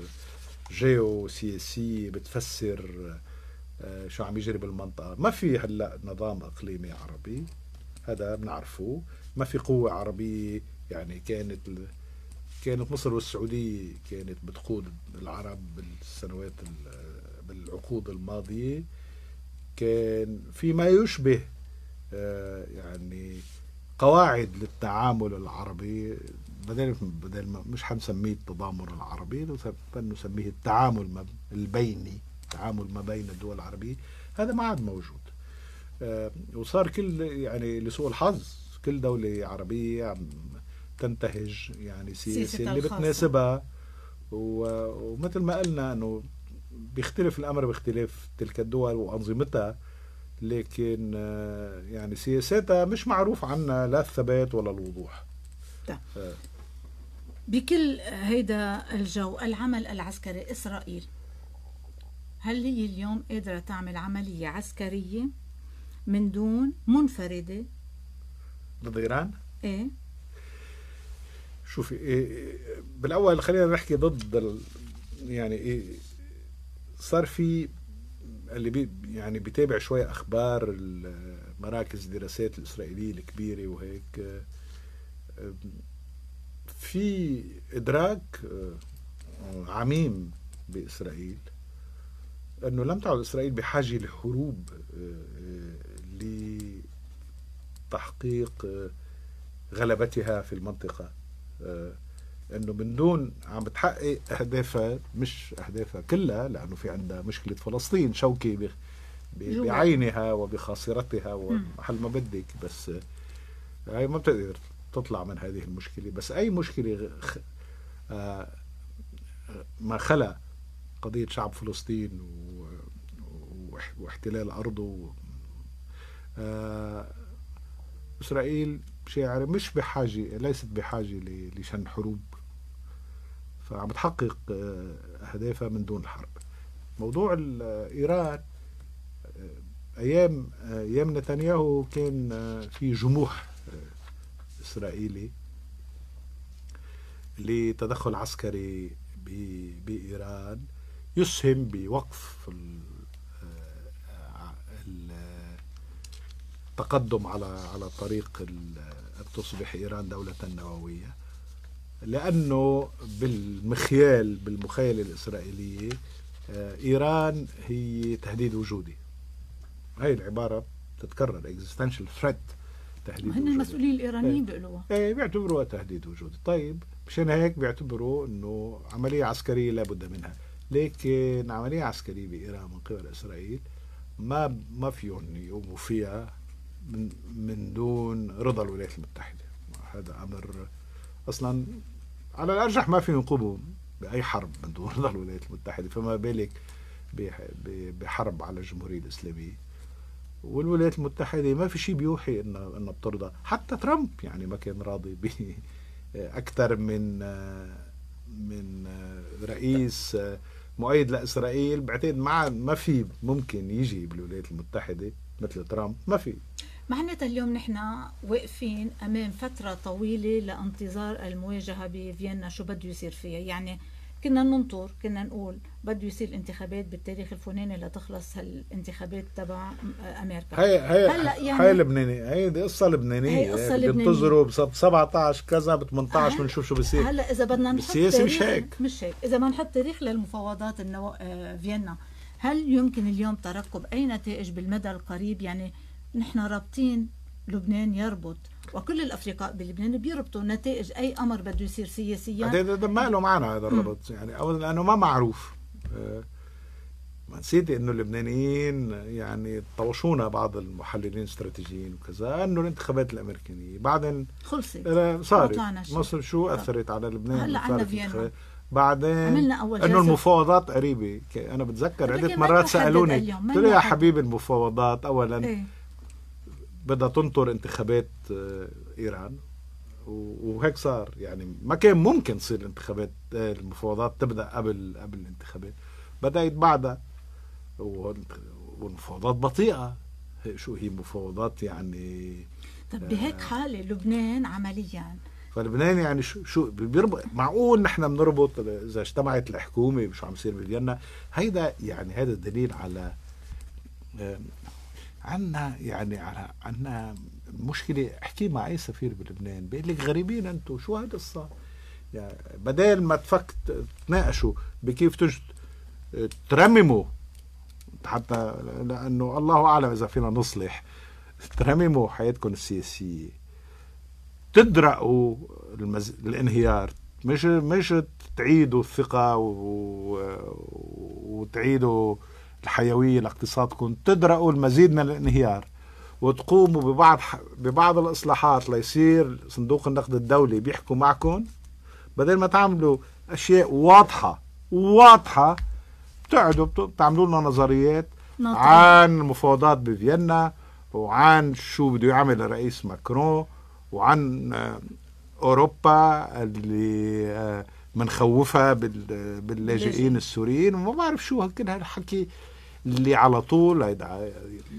Speaker 2: جيوسياسية بتفسر شو عم يجري بالمنطقة. ما في هلا نظام اقليمي عربي، هذا بنعرفه. ما في قوة عربية، يعني كانت كانت مصر والسعودية كانت بتقود العرب بالسنوات بالعقود الماضية، كان في ما يشبه يعني قواعد للتعامل العربي، بدل بدل ما مش حنسميه التضامن العربي، نسميه التعامل البيني، التعامل ما بين الدول العربية. هذا ما عاد موجود، وصار كل يعني لسوء الحظ كل دولة عربية عم تنتهج يعني سياسة اللي بتناسبها. ومثل ما قلنا انه بيختلف الامر باختلاف تلك الدول وانظمتها، لكن يعني سياساتها مش معروف عنها لا الثبات ولا الوضوح.
Speaker 1: آه. بكل هيدا الجو العمل العسكري، إسرائيل هل هي اليوم قادرة تعمل عملية عسكرية من دون منفردة
Speaker 2: ضد إيران؟
Speaker 1: ايه
Speaker 2: شوفي، إيه بالاول خلينا نحكي ضد ال... يعني إيه صار في اللي بي يعني بيتابع شوي اخبار مراكز الدراسات الاسرائيليه الكبيره وهيك، في ادراك عميم باسرائيل انه لم تعد اسرائيل بحاجه لحروب لتحقيق غلبتها في المنطقه، انه من دون عم بتحقق اهدافها، مش اهدافها كلها، لانه في عندها مشكله فلسطين شوكي بعينها وبخاصرتها ومحل ما بدك، بس هي ما بتقدر تطلع من هذه المشكله. بس اي مشكله ما خلا قضيه شعب فلسطين واحتلال ارضه، اسرائيل شاعر مش بحاجه، ليست بحاجه لشن حروب، فعم تحقق أهدافها من دون الحرب. موضوع إيران أيام أيام نتنياهو كان في جموح إسرائيلي لتدخل عسكري بإيران يسهم بوقف التقدم على على طريق أن تصبح إيران دولة نووية، لأنه بالمخيال بالمخيلة الإسرائيلية إيران هي تهديد وجودي. هاي العبارة تتكرر existential threat، تهديد
Speaker 1: هن المسؤولين الإيرانيين بيقولوها.
Speaker 2: ايه بيعتبروها تهديد وجودي. طيب مشان هيك بيعتبروا انه عملية عسكرية لابد منها، لكن عملية عسكرية بإيران من قبل إسرائيل ما ما فيهم يقوموا فيها من من دون رضا الولايات المتحدة. هذا أمر أصلا على الأرجح ما فيهم يقوموا بأي حرب من دون رضا الولايات المتحدة، فما بالك بحرب على الجمهورية الإسلامية. والولايات المتحدة ما في شيء بيوحي إنها إنها بترضى. حتى ترامب يعني ما كان راضي بأكثر من من رئيس مؤيد لإسرائيل. بعتقد ما ما في ممكن يجي بالولايات المتحدة مثل ترامب، ما في.
Speaker 1: معناتها اليوم نحن واقفين أمام فترة طويلة لانتظار المواجهة بفيينا، شو بده يصير فيها. يعني كنا ننطر، كنا نقول بده يصير انتخابات بالتاريخ الفلاني لتخلص هالانتخابات تبع امريكا.
Speaker 2: هي هي هلا يعني هي لبنانيه، هي دي قصه لبنانيه، بينتظروا ب سبعطعش كذا ب ثمنطعش بنشوف شو بصير.
Speaker 1: هلا اذا بدنا نحط
Speaker 2: السياسه مش هيك
Speaker 1: مش هيك اذا بدنا نحط تاريخ للمفاوضات النو... فيينا، هل يمكن اليوم ترقب اي نتائج بالمدى القريب؟ يعني نحن رابطين لبنان يربط، وكل الافرقاء بلبنان بيربطوا نتائج اي امر بده يصير سياسيا.
Speaker 2: هذا ما له معنى هذا الربط، يعني اولا لانه ما معروف. أه ما نسيتي انه اللبنانيين يعني طوشونا بعض المحللين الاستراتيجيين وكذا انه الانتخابات الامريكانيه بعدين
Speaker 1: خلصت
Speaker 2: صارت مصر شو اثرت على لبنان.
Speaker 1: هلا عندنا فيينا
Speaker 2: بعدين انه المفاوضات قريبه. انا بتذكر عده مرات سالوني قلت له يا حبيبي المفاوضات اولا ايه؟ بدها تنطر انتخابات ايران، وهيك صار. يعني ما كان ممكن تصير الانتخابات المفاوضات تبدا قبل قبل الانتخابات، بدات بعدها، والمفاوضات بطيئه. شو هي مفاوضات يعني؟
Speaker 1: طب بهيك حاله لبنان عمليا،
Speaker 2: فلبنان يعني شو شو بيربط؟ معقول نحن بنربط اذا اجتمعت الحكومه شو عم يصير بفيينا؟ هيدا يعني هذا دليل على عنا يعني على عنا مشكله. احكي مع اي سفير بلبنان بيقول لك غريبين انتم، شو هذا الصار؟ يعني بدل ما تفك تناقشوا بكيف تجد ترمموا، حتى لانه الله اعلم اذا فينا نصلح، ترمموا حياتكم السياسيه، تدرأوا المز... الانهيار، مش مش تعيدوا الثقه و... وتعيدوا الحيويه لاقتصادكم، تدرأوا المزيد من الانهيار، وتقوموا ببعض ببعض الاصلاحات ليصير صندوق النقد الدولي بيحكوا معكم، بدل ما تعملوا اشياء واضحه واضحه بتقعدوا بتعملوا لنا نظريات نطلع. عن المفاوضات بفيينا، وعن شو بده يعمل الرئيس ماكرون، وعن اوروبا اللي منخوفها باللاجئين السوريين، وما بعرف شو كل هالحكي اللي على طول هيدا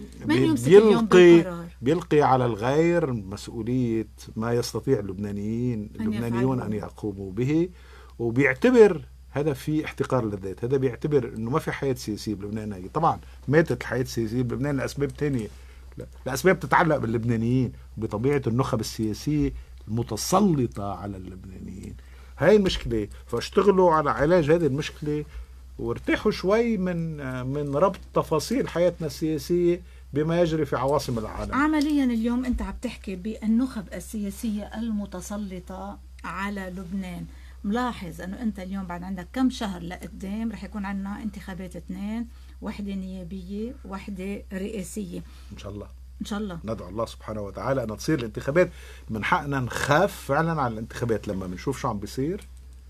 Speaker 2: بيلقي بيلقي على الغير مسؤولية ما يستطيع اللبنانيين اللبنانيون أن يقوموا به، وبيعتبر هذا في احتقار للذات. هذا بيعتبر انه ما في حياة سياسية بلبنان. طبعا ماتت الحياة السياسية بلبنان لأسباب تانية، لأسباب تتعلق باللبنانيين وبطبيعة النخب السياسية المتسلطة على اللبنانيين. هاي المشكلة، فاشتغلوا على علاج هذه المشكلة وارتاحوا شوي من من ربط تفاصيل حياتنا السياسية بما يجري في عواصم العالم.
Speaker 1: عمليا اليوم انت عم تحكي بالنخب السياسية المتسلطة على لبنان. ملاحظ انه انت اليوم بعد عندك كم شهر لقدام رح يكون عندنا انتخابات اثنين، واحدة نيابية واحدة رئاسية
Speaker 2: ان شاء الله.
Speaker 1: ان شاء الله
Speaker 2: ندعو الله سبحانه وتعالى ان تصير الانتخابات. من حقنا نخاف فعلا على الانتخابات لما بنشوف شو عم بيصير،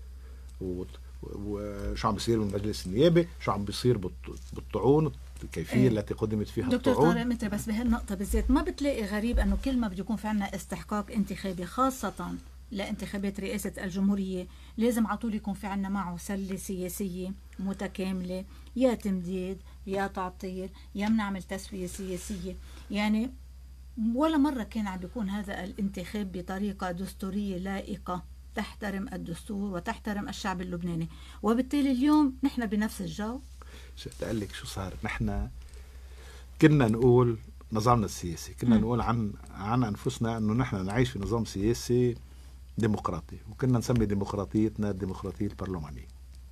Speaker 2: وشو عم بيصير بالمجلس النيابي، شو عم بيصير بالطعون، الكيفية ايه؟ التي قدمت فيها
Speaker 1: دكتور
Speaker 2: الطعون.
Speaker 1: دكتور طارق متر، بس بهالنقطة بالذات ما بتلاقي غريب انه كل ما بده يكون في عنا استحقاق انتخابي، خاصة لانتخابات رئاسة الجمهورية، لازم على طول يكون في عنا معه سلة سياسية متكاملة، يا تمديد يا تعطيل يا بنعمل تسوية سياسية. يعني ولا مرة كان عم بيكون هذا الانتخاب بطريقة دستورية لائقة تحترم الدستور وتحترم الشعب اللبناني، وبالتالي اليوم نحن بنفس الجو.
Speaker 2: شو أقول لك شو صار؟ نحن كنا نقول نظامنا السياسي، كنا م. نقول عن عن أنفسنا أنه نحن نعيش في نظام سياسي ديمقراطي، وكنا نسمي ديمقراطيتنا الديمقراطية البرلمانية.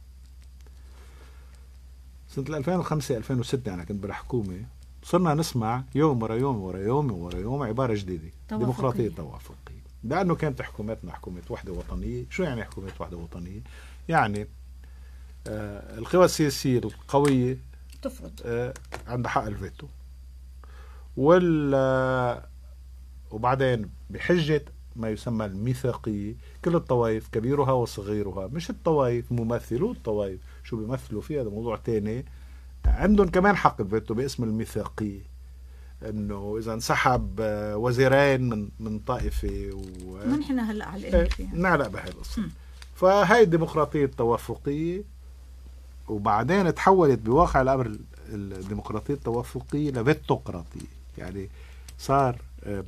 Speaker 2: سنة ألفين وخمسة ألفين وستة أنا كنت بالحكومة، صرنا نسمع يوم ورا يوم ورا يوم ورا يوم عبارة جديدة، توافقية. ديمقراطية توافقية، لأنه كانت حكومتنا حكومة وحدة وطنية. شو يعني حكومة وحدة وطنية؟ يعني آه القوى السياسية القوية
Speaker 1: تفرض
Speaker 2: آه عندها حق الفيتو، وال آه وبعدين بحجة ما يسمى الميثاقية كل الطوائف كبيرها وصغيرها، مش الطوائف، ممثلو الطوائف شو بيمثلوا فيها هذا موضوع تاني، عندهم كمان حق الفيتو باسم الميثاقية، انه اذا انسحب وزيرين من من طائفه و
Speaker 1: ونحن هلا علقانين فيها
Speaker 2: نعلق بهاي القصه. فهي الديمقراطيه التوافقيه، وبعدين تحولت بواقع الامر الديمقراطيه التوافقيه لفيتوقراطيه، يعني صار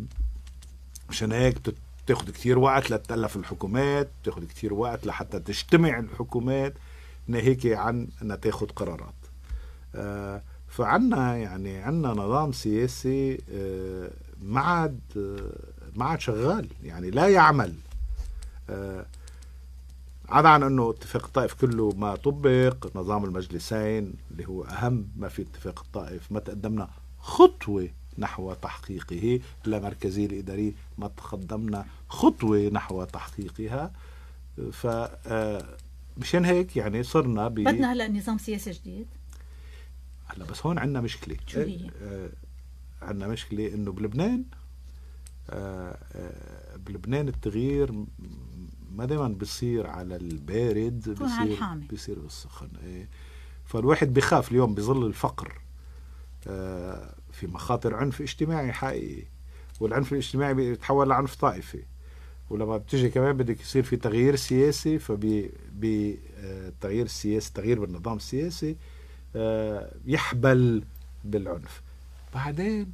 Speaker 2: مشان هيك تاخذ كثير وقت لتتألف الحكومات، تاخذ كثير وقت لحتى تجتمع الحكومات ناهيك عن انها تاخذ قرارات. آه فعنا يعني عنا نظام سياسي آه ما عاد آه ما عاد شغال، يعني لا يعمل، آه عدا عن انه اتفاق الطائف كله ما طبق، نظام المجلسين اللي هو اهم ما في اتفاق الطائف ما تقدمنا خطوة نحو تحقيقه، اللامركزية الإدارية ما تقدمنا خطوة نحو تحقيقها. ف مشان هيك يعني صرنا ب...
Speaker 1: بدنا هلا نظام سياسي جديد.
Speaker 2: هلا بس هون عندنا مشكلة.
Speaker 1: شو هي؟
Speaker 2: آه عندنا مشكلة انه بلبنان آه آه بلبنان التغيير ما دايما بيصير على البارد، بيصير بيصير بالسخن. إيه. فالواحد بيخاف اليوم بظل الفقر آه في مخاطر عنف اجتماعي حقيقي، والعنف الاجتماعي بيتحول لعنف طائفي، ولما بتجي كمان بدك يصير في تغيير سياسي، فبالتغيير السياسي تغيير بالنظام السياسي يحبل بالعنف. بعدين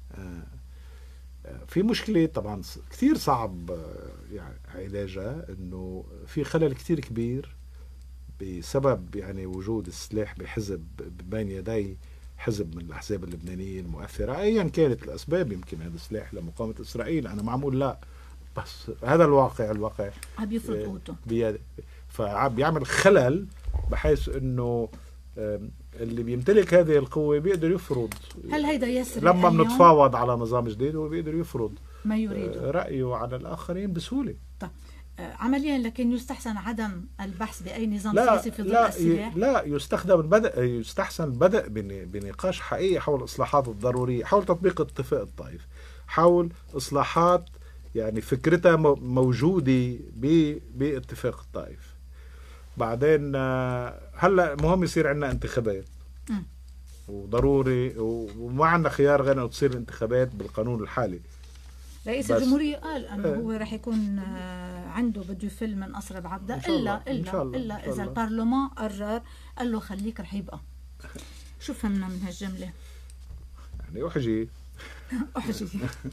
Speaker 2: في مشكلة طبعا كثير صعب يعني علاجها، انه في خلل كثير كبير بسبب يعني وجود السلاح بحزب بين يدي حزب من الأحزاب اللبنانية المؤثرة، أيا كانت الأسباب. يمكن هذا السلاح لمقاومة إسرائيل، أنا معمول لا، بس هذا الواقع الواقع
Speaker 1: عم يفرض قوته،
Speaker 2: فعم يعمل خلل بحيث انه اللي بيمتلك هذه القوة بيقدر يفرض.
Speaker 1: هل هيدا يسري
Speaker 2: لما بنتفاوض على نظام جديد هو بيقدر يفرض
Speaker 1: ما يريده
Speaker 2: رأيه على الآخرين بسهولة.
Speaker 1: طيب عمليا لكن يستحسن عدم البحث بأي نظام سياسي في ظل السلاح؟
Speaker 2: لا، يستخدم البدء يستحسن البدء بنقاش حقيقي حول الإصلاحات الضرورية، حول تطبيق اتفاق الطائف، حول إصلاحات يعني فكرتها موجودة باتفاق الطائف. بعدين هلا مهم يصير عندنا انتخابات م. وضروري، وما عندنا خيار غير انه تصير الانتخابات بالقانون الحالي.
Speaker 1: رئيس الجمهورية قال انه اه هو رح يكون عنده بده يفل من قصر بعبدة الا الا الا اذا البرلمان قرر قال له خليك رح يبقى. شو فهمنا من هالجملة؟
Speaker 2: يعني احجي
Speaker 1: احجي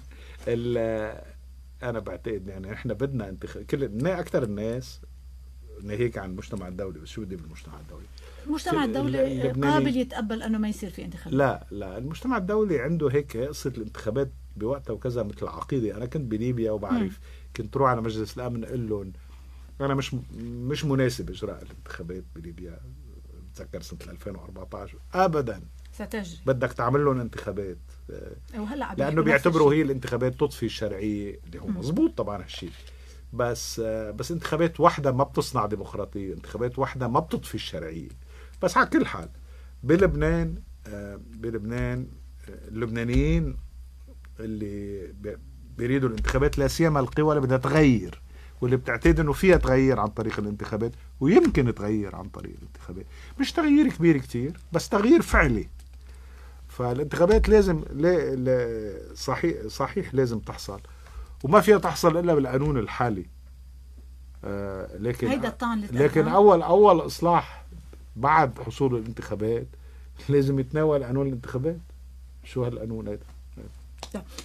Speaker 2: انا بعتقد يعني احنا بدنا انتخاب، كل اكثر الناس ناهيك عن المجتمع الدولي، بس شو بدي بالمجتمع الدولي؟
Speaker 1: المجتمع الدولي قابل يتقبل انه ما يصير في انتخابات.
Speaker 2: لا لا، المجتمع الدولي عنده هيك قصه الانتخابات بوقتها وكذا مثل عقيده. انا كنت بليبيا وبعرف م. كنت روح على مجلس الامن اقول لهم انا مش مش مناسب اجراء الانتخابات بليبيا، بتذكر سنه ألفين وأربعة عشر ابدا
Speaker 1: ستجري،
Speaker 2: بدك تعمل لهم انتخابات
Speaker 1: وهلا
Speaker 2: لانه بيعتبروا هي الانتخابات تضفي الشرعيه، اللي هو مزبوط طبعا هالشيء، بس بس انتخابات واحدة ما بتصنع ديمقراطية، انتخابات واحدة ما بتضفي الشرعية. بس على كل حال بلبنان بلبنان اللبنانيين اللي بيريدوا الانتخابات، لا سيما القوى اللي بدها تغير واللي بتعتقد انه فيها تغير عن طريق الانتخابات، ويمكن تغير عن طريق الانتخابات، مش تغيير كبير كتير بس تغيير فعلي. فالانتخابات لازم لا لا صحيح صحيح لازم تحصل، وما فيها تحصل الا بالقانون الحالي. آه لكن
Speaker 1: هيدا الطعن
Speaker 2: لكن اول اول اصلاح بعد حصول الانتخابات لازم يتناول قانون الانتخابات. شو هالقانون هيدا؟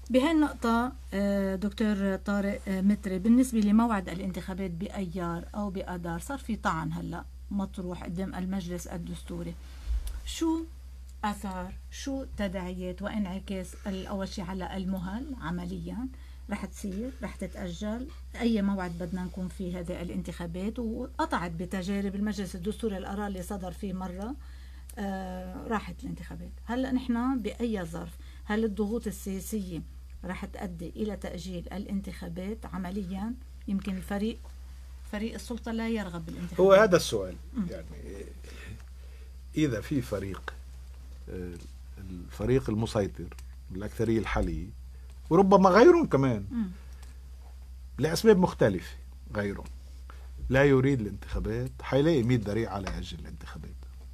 Speaker 1: بهالنقطة دكتور طارق متري، بالنسبة لموعد الانتخابات بأيار أو بأدار صار في طعن هلأ مطروح قدام المجلس الدستوري، شو أثار، شو تداعيات وانعكاس أول شيء على المهل عمليا؟ رح تصير، رح تتأجل، أي موعد بدنا نكون فيه هذه الانتخابات؟ وقطعت بتجارب المجلس الدستوري القرار اللي صدر فيه مرة آه راحت الانتخابات. هلأ نحن بأي ظرف؟ هل الضغوط السياسية رح تؤدي إلى تأجيل الانتخابات عمليا؟ يمكن الفريق فريق السلطة لا يرغب بالانتخابات.
Speaker 2: هو هذا السؤال. م. يعني إذا في فريق، الفريق المسيطر الأكثرية الحالية وربما غيرهم كمان م. لأسباب مختلفة غيرهم لا يريد الانتخابات، حيلاقي مية ذريعة على يأجل الانتخابات.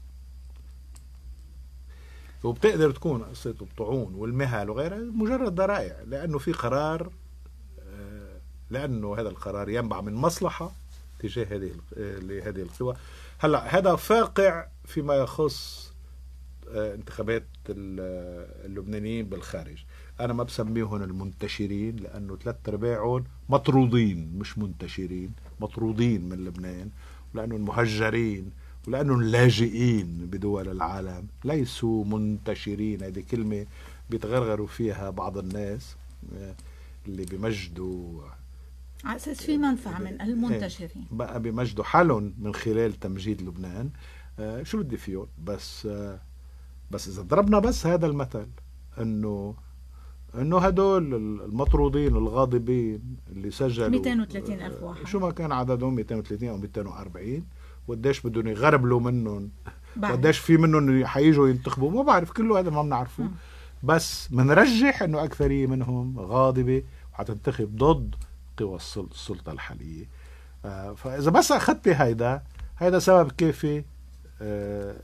Speaker 2: وبتقدر تكون قصة الطعون والمهل وغيرها مجرد ذرائع، لأنه في قرار، لأنه هذا القرار ينبع من مصلحة تجاه هذه لهذه القوى. هلا هذا فاقع فيما يخص انتخابات اللبنانيين بالخارج. أنا ما بسميهم المنتشرين لأنه ثلاث أرباعهم مطرودين، مش منتشرين، مطرودين من لبنان، لأنه المهجرين ولأنهم لاجئين بدول العالم ليسوا منتشرين. هذه كلمة بيتغرغروا فيها بعض الناس اللي بمجدوا
Speaker 1: على أساس في منفعة من المنتشرين،
Speaker 2: بقى بمجدوا حالهم من خلال تمجيد لبنان. آه شو بدي فيهم؟ بس آه بس إذا ضربنا بس هذا المثل إنه إنه هدول المطرودين الغاضبين اللي سجلوا
Speaker 1: مئتين وثلاثين ألف واحد،
Speaker 2: شو ما كان عددهم مئتين وثلاثين أو مئتين وأربعين، وقديش بدهم يغربلوا منهم، وقديش في منهم حييجوا ينتخبوا، ما بعرف، كله هذا ما بنعرفه. بس منرجح إنه أكثرية منهم غاضبة وحتنتخب ضد قوى السلطة الحالية. آه فإذا بس أخذت هيدا هيدا سبب كافي آه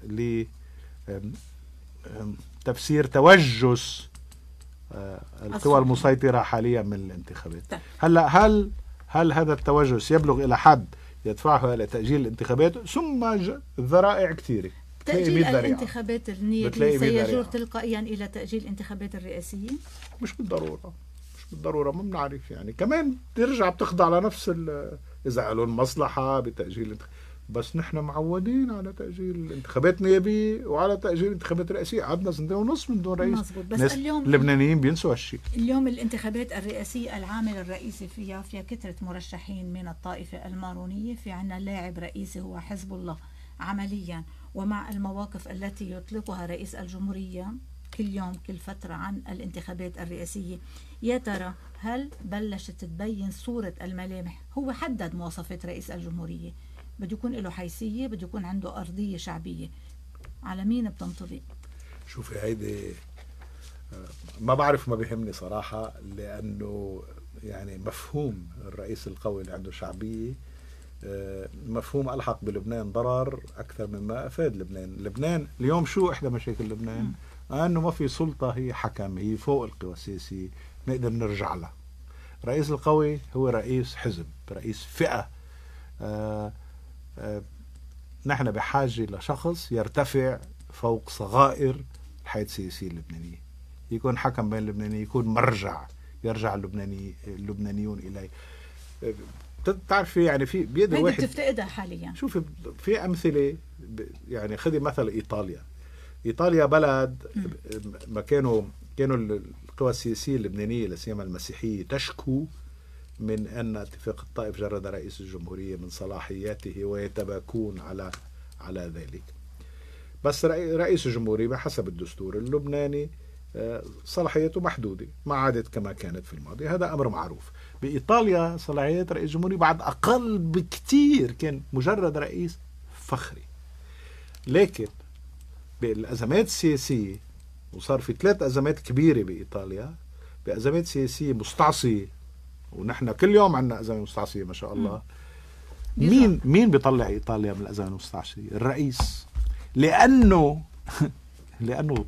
Speaker 2: لتفسير توجس آه القوى المسيطرة حاليا من الانتخابات. هلا هل هل هذا التوجس يبلغ إلى حد يدفعه إلى تأجيل الانتخابات؟ ثم الذرائع كثيرة.
Speaker 1: تأجيل الانتخابات النيابية سيجر تلقائيا إلى تأجيل الانتخابات الرئاسية؟
Speaker 2: مش بالضرورة، بالضرورة، ما بنعرف. يعني كمان ترجع بتخضع لنفس إذا قالوا المصلحة بتأجيل، بس نحن معودين على تأجيل الانتخابات نيابية وعلى تأجيل انتخابات رئاسية. قعدنا سنتين ونص من دون رئيس.
Speaker 1: بس اليوم
Speaker 2: اللبنانيين بينسوا هالشيء.
Speaker 1: اليوم الانتخابات الرئاسية العامل الرئيسي فيها فيها كثرة مرشحين من الطائفة المارونية، في عنا لاعب رئيسي هو حزب الله عمليا، ومع المواقف التي يطلقها رئيس الجمهورية كل يوم كل فترة عن الانتخابات الرئاسية، يا ترى هل بلشت تبين صورة الملامح؟ هو حدد مواصفات رئيس الجمهورية، بده يكون له حيثية، بده يكون عنده أرضية شعبية، على مين بتنطبق؟
Speaker 2: شوفي هيدي ما بعرف، ما بيهمني صراحة، لأنه يعني مفهوم الرئيس القوي اللي عنده شعبية مفهوم ألحق بلبنان ضرر أكثر مما أفاد لبنان. لبنان اليوم شو إحدى مشاكل لبنان؟ م. أنه ما في سلطة هي حكم، هي فوق القوى السياسية نقدر نرجع لها. الرئيس القوي هو رئيس حزب، رئيس فئة. آآ آآ نحن بحاجة لشخص يرتفع فوق صغائر الحياة السياسية اللبنانية، يكون حكم بين اللبنانيين، يكون مرجع يرجع اللبناني اللبنانيون إليه. تعرفي يعني في بيد واحد
Speaker 1: بتفتقدها حاليا.
Speaker 2: شوفي في أمثلة، يعني خذي مثل إيطاليا. إيطاليا بلد ما كانوا كانوا القوى السياسية اللبنانية لا سيما المسيحية تشكو من أن اتفاق الطائف جرد رئيس الجمهورية من صلاحياته ويتباكون على على ذلك. بس رئيس الجمهورية بحسب الدستور اللبناني صلاحيته محدودة، ما عادت كما كانت في الماضي، هذا أمر معروف. بإيطاليا صلاحيات رئيس الجمهورية بعد أقل بكتير، كان مجرد رئيس فخري. لكن بالأزمات السياسية، وصار في ثلاث أزمات كبيرة بإيطاليا، بأزمات سياسية مستعصية، ونحن كل يوم عندنا أزمة مستعصية ما شاء الله. مين مين بيطلع إيطاليا من الأزمة المستعصية؟ الرئيس، لأنه لأنه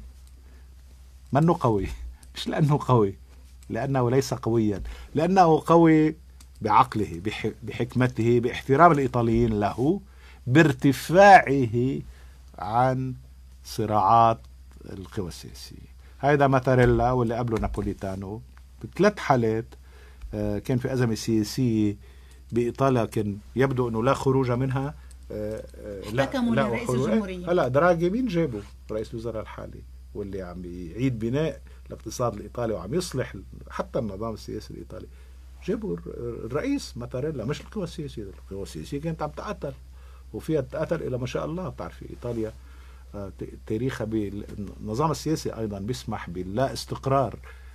Speaker 2: منه قوي، مش لأنه قوي، لأنه ليس قويا، لأنه قوي بعقله، بحكمته، باحترام الإيطاليين له، بارتفاعه عن صراعات القوى السياسية. هذا ماتاريلا واللي قبله نابوليتانو بثلاث حالات كان في أزمة سياسية بإيطاليا، كان يبدو أنه لا خروج منها.
Speaker 1: احتكموا لرئيس الجمهورية.
Speaker 2: هلا دراغي مين جابه؟ رئيس الوزراء الحالي، واللي عم يعيد بناء الاقتصاد الإيطالي وعم يصلح حتى النظام السياسي الإيطالي. جابوا الرئيس ماتاريلا، مش القوى السياسية. القوى السياسية كانت عم تقتل، وفيها تقتل إلى ما شاء الله. بتعرفي إيطاليا تاريخها بالنظام السياسي أيضا بيسمح باللا استقرار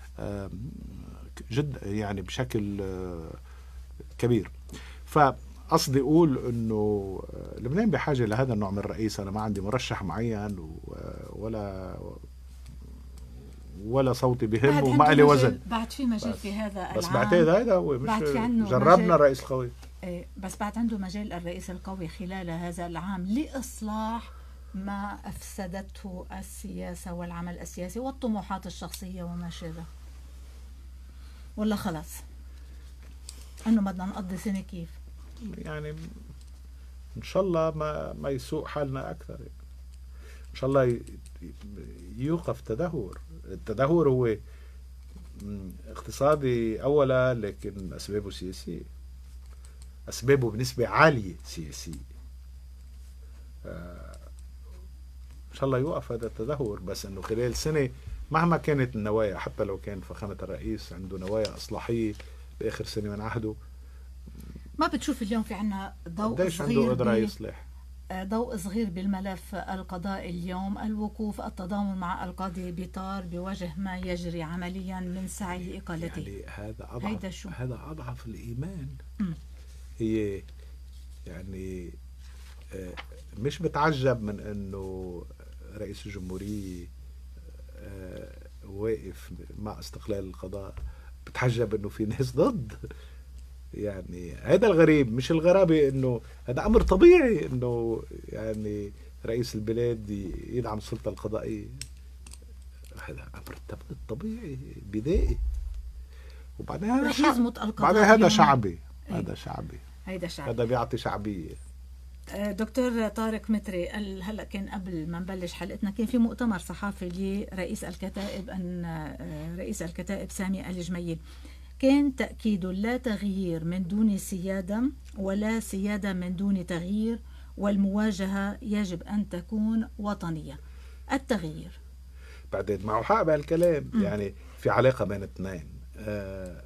Speaker 2: جد يعني بشكل كبير. فقصدي أقول أنه لبنان بحاجة لهذا النوع من الرئيس. أنا ما عندي مرشح معين ولا ولا صوتي بهم وما لي وزن.
Speaker 1: بعد في مجال في هذا العام،
Speaker 2: بس بعتقد هذا هو مش جربنا الرئيس القوي.
Speaker 1: ايه بس بعد عنده مجال الرئيس القوي خلال هذا العام لإصلاح ما أفسدته السياسة والعمل السياسي والطموحات الشخصية وما شابه، ولا خلاص أنه بدنا نقضي سنة كيف؟
Speaker 2: يعني إن شاء الله ما ما يسوء حالنا أكثر. يعني إن شاء الله يوقف تدهور. التدهور هو اقتصادي أولا، لكن أسبابه سياسية، أسبابه بنسبة عالية سياسية. آه إن شاء الله يوقف هذا التدهور. بس أنه خلال سنة مهما كانت النوايا، حتى لو كان فخامة الرئيس عنده نوايا إصلاحية بآخر سنة من عهده،
Speaker 1: ما بتشوف اليوم في عنا ضوء
Speaker 2: صغير عنده قدرة يصلح
Speaker 1: ضوء صغير بالملف القضائي اليوم؟ الوقوف، التضامن مع القاضي بيطار بوجه ما يجري عمليا من سعي لإقالته.
Speaker 2: يعني هذا أضعف هذا أضعف الإيمان. م. هي يعني مش بتعجب من أنه رئيس الجمهورية واقف مع استقلال القضاء، بتعجب أنه في ناس ضد. يعني هذا الغريب، مش الغرابة، انه هذا امر طبيعي انه يعني رئيس البلاد يدعم السلطة القضائية. هذا امر طبيعي بدائي. وبعدين هذا شعبي. بعدين هذا شعبي. هذا شعبي.
Speaker 1: هذا شعبي.
Speaker 2: هذا بيعطي شعبية.
Speaker 1: دكتور طارق متري، هلا كان قبل ما نبلش حلقتنا كان في مؤتمر صحافي لرئيس الكتائب ان رئيس الكتائب سامي الجميل، كان تأكيد لا تغيير من دون سيادة ولا سيادة من دون تغيير، والمواجهة يجب أن تكون وطنية. التغيير
Speaker 2: بعدين معه حق بهالكلام. م. يعني في علاقة بين اثنين. آه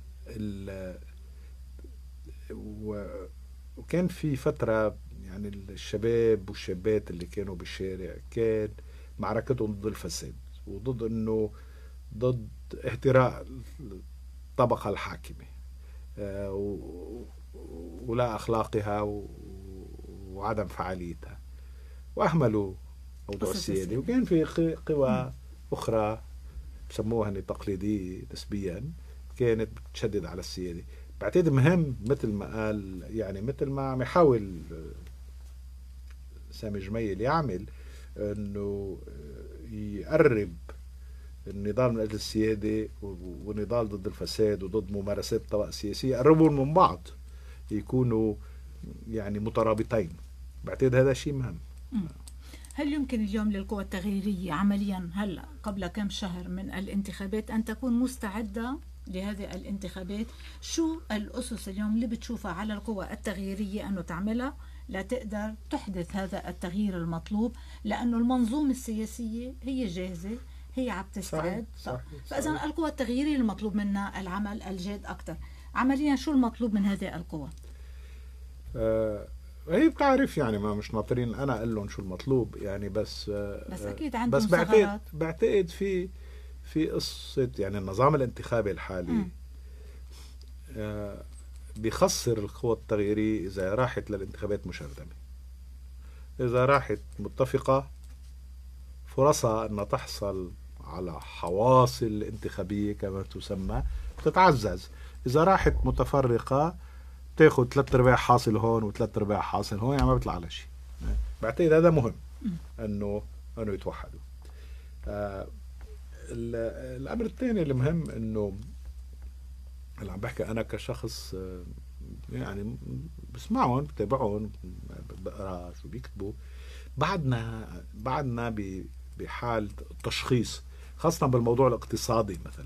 Speaker 2: وكان في فترة يعني الشباب والشابات اللي كانوا بالشارع كان معركتهم ضد الفساد وضد انه ضد اهتراء الطبقة الحاكمة آه ولا أخلاقها وعدم فعاليتها، وأهملوا موضوع السيادة. وكان في قوى أخرى بسموها تقليدية نسبيا كانت بتشدد على السيادة. بعتقد مهم مثل ما قال، يعني مثل ما عم يحاول سامي جميل يعمل، انه يقرب النضال من اجل السيادة والنضال ضد الفساد وضد ممارسات الطبقة السياسية، يقربون من بعض، يكونوا يعني مترابطين. بعتقد هذا شيء مهم.
Speaker 1: هل يمكن اليوم للقوى التغييرية عمليا هلا قبل كم شهر من الانتخابات أن تكون مستعدة لهذه الانتخابات؟ شو الأسس اليوم اللي بتشوفها على القوى التغييرية أنه تعملها لا تقدر تحدث هذا التغيير المطلوب؟ لأنه المنظومة السياسية هي جاهزة، هي عم تستعد. فإذا القوى التغييرية المطلوب منها العمل الجاد أكثر. عمليا شو المطلوب من هذه القوى؟
Speaker 2: أه هي بتعرف يعني ما مش ناطرين أنا أقول لهم شو المطلوب يعني، بس
Speaker 1: بس أكيد عندهم
Speaker 2: بس بعتقد بعتقد في في قصة يعني النظام الانتخابي الحالي آه بيخسر القوى التغييرية إذا راحت للانتخابات مشرذمة. إذا راحت متفقة فرصها أن تحصل على حواصل انتخابية كما تسمى تتعزز. إذا راحت متفرقة تاخد ثلاث ارباع حاصل هون وثلاث ارباع حاصل هون، يعني ما بيطلع على شيء. بعتقد هذا مهم انه انه يتوحدوا. آه الامر الثاني المهم انه اللي عم بحكي انا كشخص آه يعني بسمعهم بتابعهم بقرا شو بيكتبوا، بعدنا بعدنا بحال تشخيص، خاصة بالموضوع الاقتصادي مثلا.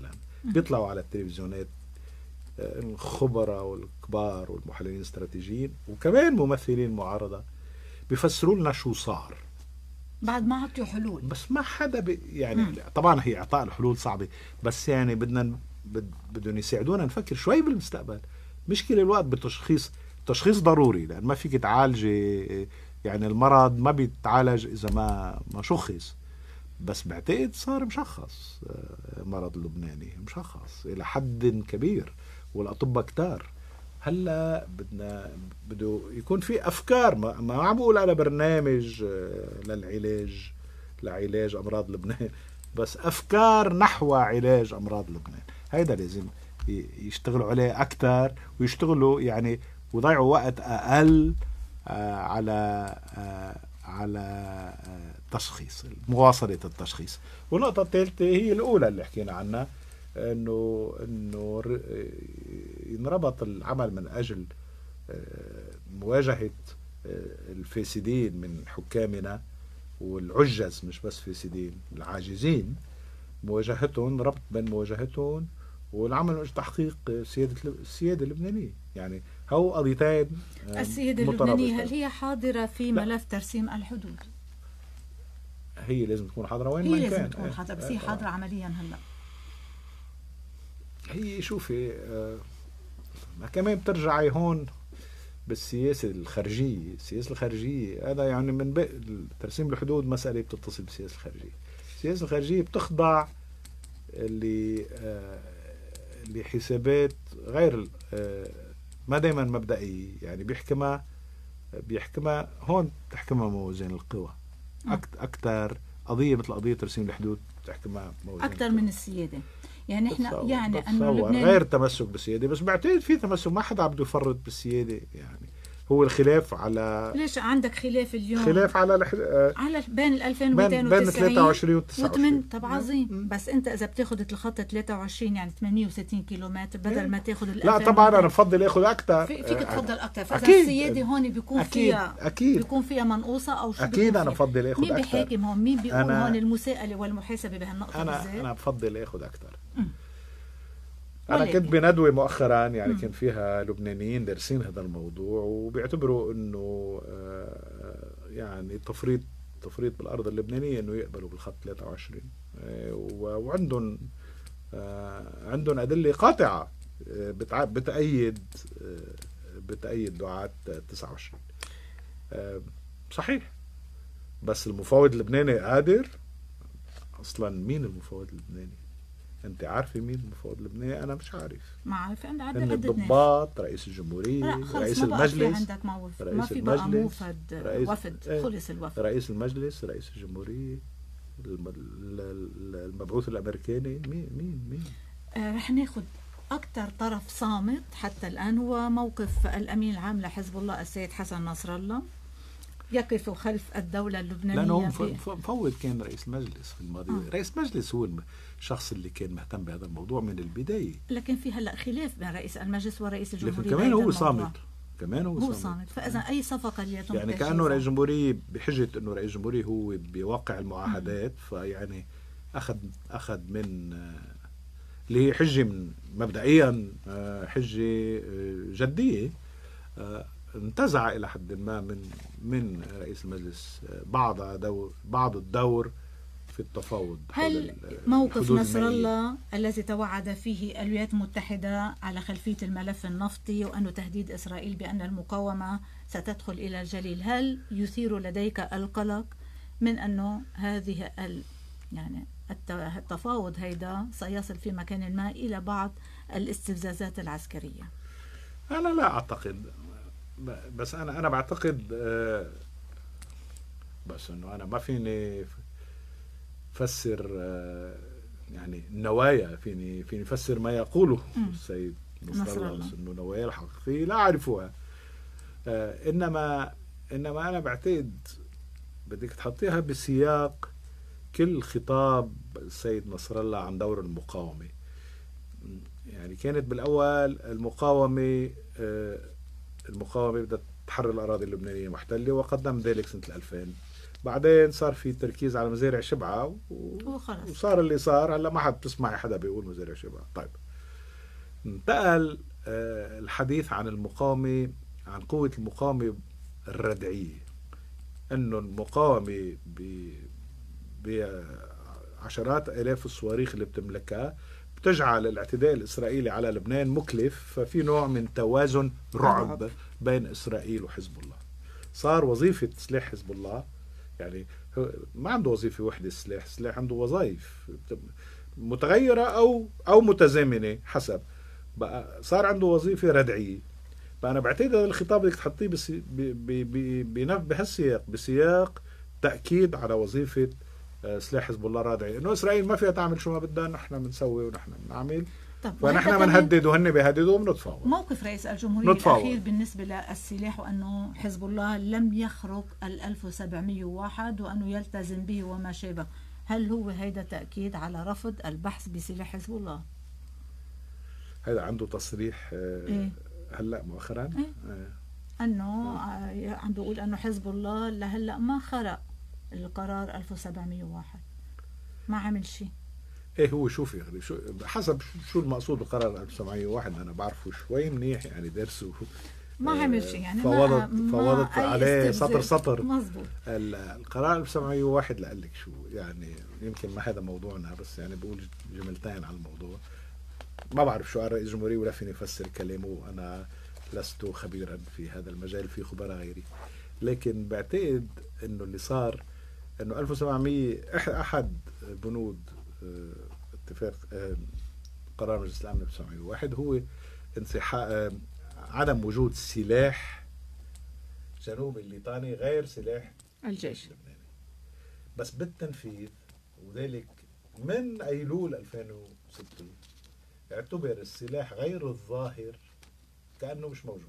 Speaker 2: بيطلعوا على التلفزيونات الخبراء والكبار والمحللين الاستراتيجيين وكمان ممثلين معارضة بيفسروا لنا شو صار
Speaker 1: بعد ما عطوا حلول.
Speaker 2: بس ما حدا بي يعني م. طبعا هي اعطاء الحلول صعبة، بس يعني بدنا بدهم يساعدونا نفكر شوي بالمستقبل. مشكلة الوقت بالتشخيص، تشخيص ضروري لأن ما فيك تعالجي، يعني المرض ما بيتعالج إذا ما ما شخص. بس بعتقد صار مشخص مرض اللبناني، مشخص إلى حد كبير والأطباء كتار. هلا بدنا بده يكون في أفكار، ما, ما عم بقول أنا برنامج للعلاج لعلاج أمراض لبنان، بس أفكار نحو علاج أمراض لبنان. هيدا لازم يشتغلوا عليه أكتر، ويشتغلوا يعني ويضيعوا وقت أقل على على تشخيص، مواصلة التشخيص. والنقطة الثالثة هي الأولى اللي حكينا عنها، إنه إنه ينربط العمل من أجل مواجهة الفاسدين من حكامنا والعجز، مش بس فاسدين، العاجزين، مواجهتهم، ربط بين مواجهتهم والعمل من أجل تحقيق سيادة السيادة اللبنانية. يعني هو قضيتين.
Speaker 1: السيادة اللبنانية هل هي حاضرة في لا. ملف ترسيم الحدود؟
Speaker 2: هي لازم تكون حاضرة وين
Speaker 1: هي
Speaker 2: ما
Speaker 1: لازم
Speaker 2: كان.
Speaker 1: تكون حاضرة، بس هي حاضرة عمليا هلا.
Speaker 2: هي شوفي آه ما كمان بترجعي هون بالسياسة الخارجية. السياسة الخارجية هذا يعني من بقى ترسيم الحدود مسألة بتتصل بالسياسة الخارجية. السياسة الخارجية بتخضع اللي آه لحسابات غير آه ما دايما مبدئية، يعني بيحكمها بيحكمها هون بتحكمها موازين القوى أكثر. قضية مثل قضية ترسيم الحدود بتحكمها موازين
Speaker 1: أكثر من السيادة. يعني احنا يعني انه
Speaker 2: لبنان غير تمسك بالسياده، بس بعتقد في تمسك، ما حدا بده يفرط بالسياده. يعني هو الخلاف على
Speaker 1: ليش عندك خلاف اليوم؟
Speaker 2: خلاف على الح...
Speaker 1: على بين ألفين ومئتين وتسعين
Speaker 2: بين ثلاثة وعشرين وتسعة وعشرين.
Speaker 1: طب عظيم. م- بس انت اذا بتاخذ الخط ثلاثة وعشرين يعني ثمانية وستين كيلومتر بدل ما تاخذ ال
Speaker 2: لا طبعا انا بفضل اخذ اكثر.
Speaker 1: في فيك تفضل اكثر. فاذا السياده هون بيكون
Speaker 2: أكيد.
Speaker 1: فيها
Speaker 2: أكيد.
Speaker 1: بيكون فيها منقوصه او شو؟
Speaker 2: اكيد انا بفضل اخذ اكثر.
Speaker 1: مين بيحاكم هون؟ مين بيقول
Speaker 2: أنا...
Speaker 1: هون المساءله والمحاسبه بهالنقطه
Speaker 2: انا
Speaker 1: بالذات؟
Speaker 2: انا بفضل اخذ اكثر. أنا كنت بندوة مؤخرا يعني م. كان فيها لبنانيين دارسين هذا الموضوع وبيعتبروا إنه يعني تفريط تفريط بالأرض اللبنانية إنه يقبلوا بالخط ثلاثة وعشرين، وعندهم عندهم أدلة قاطعة بتأيد بتأيد دعاة تسعة وعشرين. صحيح، بس المفاوض اللبناني قادر. أصلا مين المفاوض اللبناني؟ انت عارفه مين المفوض اللبناني؟ انا مش عارف.
Speaker 1: ما عارفه. انا عندي
Speaker 2: الضباط، رئيس الجمهوريه، رئيس المجلس،
Speaker 1: عندك ما في بقى موفد وفد، خلص الوفد،
Speaker 2: رئيس المجلس، رئيس الجمهوريه، المبعوث الامريكاني، مين مين مين
Speaker 1: آه رح ناخذ اكثر طرف صامت حتى الان هو موقف الامين العام لحزب الله السيد حسن نصر الله، يقف خلف الدولة اللبنانية.
Speaker 2: لأنه مفوض كان رئيس المجلس في الماضي. آه. رئيس المجلس هو الشخص اللي كان مهتم بهذا الموضوع من البداية.
Speaker 1: لكن في هلأ خلاف بين رئيس المجلس ورئيس الجمهورية.
Speaker 2: لكن كمان هو صامت. كمان هو,
Speaker 1: هو
Speaker 2: صامت.
Speaker 1: صامت. فإذا أي صفقة اللي يتم
Speaker 2: يعني كأنه رئيس الجمهورية بحجة إنه رئيس الجمهورية هو بيوقع المعاهدات، فيعني أخذ أخذ من اللي هي حجة من مبدئيا حجة جدية، انتزع إلى حد ما من من رئيس المجلس بعض دور بعض الدور في التفاوض.
Speaker 1: هل موقف نصر الله الذي توعد فيه الولايات المتحدة على خلفية الملف النفطي وأنه تهديد إسرائيل بأن المقاومة ستدخل إلى الجليل، هل يثير لديك القلق من أنه هذه ال يعني التفاوض هيدا سيصل في مكان ما إلى بعض الاستفزازات العسكرية؟
Speaker 2: أنا لا أعتقد، بس أنا أنا بعتقد بس إنه أنا ما فيني فسر يعني النوايا، فيني فيني فسر ما يقوله السيد نصر الله إنه نوايا الحقيقية لا أعرفها. إنما إنما أنا بعتقد بدك تحطيها بسياق كل خطاب السيد نصر الله عن دور المقاومة. يعني كانت بالأول المقاومة المقاومة بدها تحرر الأراضي اللبنانية المحتلة، وقدم ذلك سنة الألفين بعدين صار في تركيز على مزارع شبعة
Speaker 1: وخلص.
Speaker 2: وصار اللي صار. هلا ما حد بتسمعي حدا بيقول مزارع شبعة. طيب انتقل الحديث عن المقاومة، عن قوة المقاومة الردعية، انه المقاومة بعشرات الاف الصواريخ اللي بتملكها بتجعل الاعتداء الاسرائيلي على لبنان مكلف، ففي نوع من توازن رعب بين اسرائيل وحزب الله. صار وظيفة سلاح حزب الله، يعني ما عنده وظيفة وحدة، السلاح السلاح عنده وظائف متغيرة او او متزامنة حسب. بقى صار عنده وظيفة ردعية. بقى أنا بعتقد هذا الخطاب بدك تحطيه بس بهالسياق، بسياق تأكيد على وظيفة سلاح حزب الله رادعي، إنه إسرائيل ما فيها تعمل شو ما بدها، نحن بنسوي ونحن بنعمل، فنحن بنهدد وهن بيهددوا وبنتفاوض.
Speaker 1: موقف رئيس الجمهورية نتفاوض. الأخير بالنسبة للسلاح، وأنه حزب الله لم يخرق ال ألف وسبعمئة وواحد وأنه يلتزم به وما شابه، هل هو هيدا تأكيد على رفض البحث بسلاح حزب الله؟
Speaker 2: هذا عنده تصريح إيه؟ هلا مؤخرا
Speaker 1: إيه؟ إيه؟ انه عم بيقول انه حزب الله لهلا ما خرق القرار ألف وسبعمئة وواحد، ما عمل شيء.
Speaker 2: ايه هو شوفي يعني شو حسب شو المقصود بقرار ألف وسبعمئة وواحد، انا بعرفه شوي منيح يعني درسه،
Speaker 1: ما عمل شيء يعني،
Speaker 2: فوضت فوضت عليه سطر سطر.
Speaker 1: مزبوط.
Speaker 2: القرار ألف وسبعمئة وواحد لقال لك شو يعني، يمكن ما هذا موضوعنا، بس يعني بقول جملتين على الموضوع. ما بعرف شو قال رئيس الجمهورية ولا فيني افسر كلامه، انا لست خبيرا في هذا المجال، في خبراء غيري، لكن بعتقد انه اللي صار انه ألف وسبعمئة احد بنود اتفاق قرار مجلس الامن ألف وسبعمئة وواحد هو انسحاب، عدم وجود سلاح جنوب الليطاني غير سلاح
Speaker 1: الجيش
Speaker 2: اللبناني، بس بالتنفيذ، وذلك من ايلول ألفين وستة اعتبر السلاح غير الظاهر كأنه مش موجود.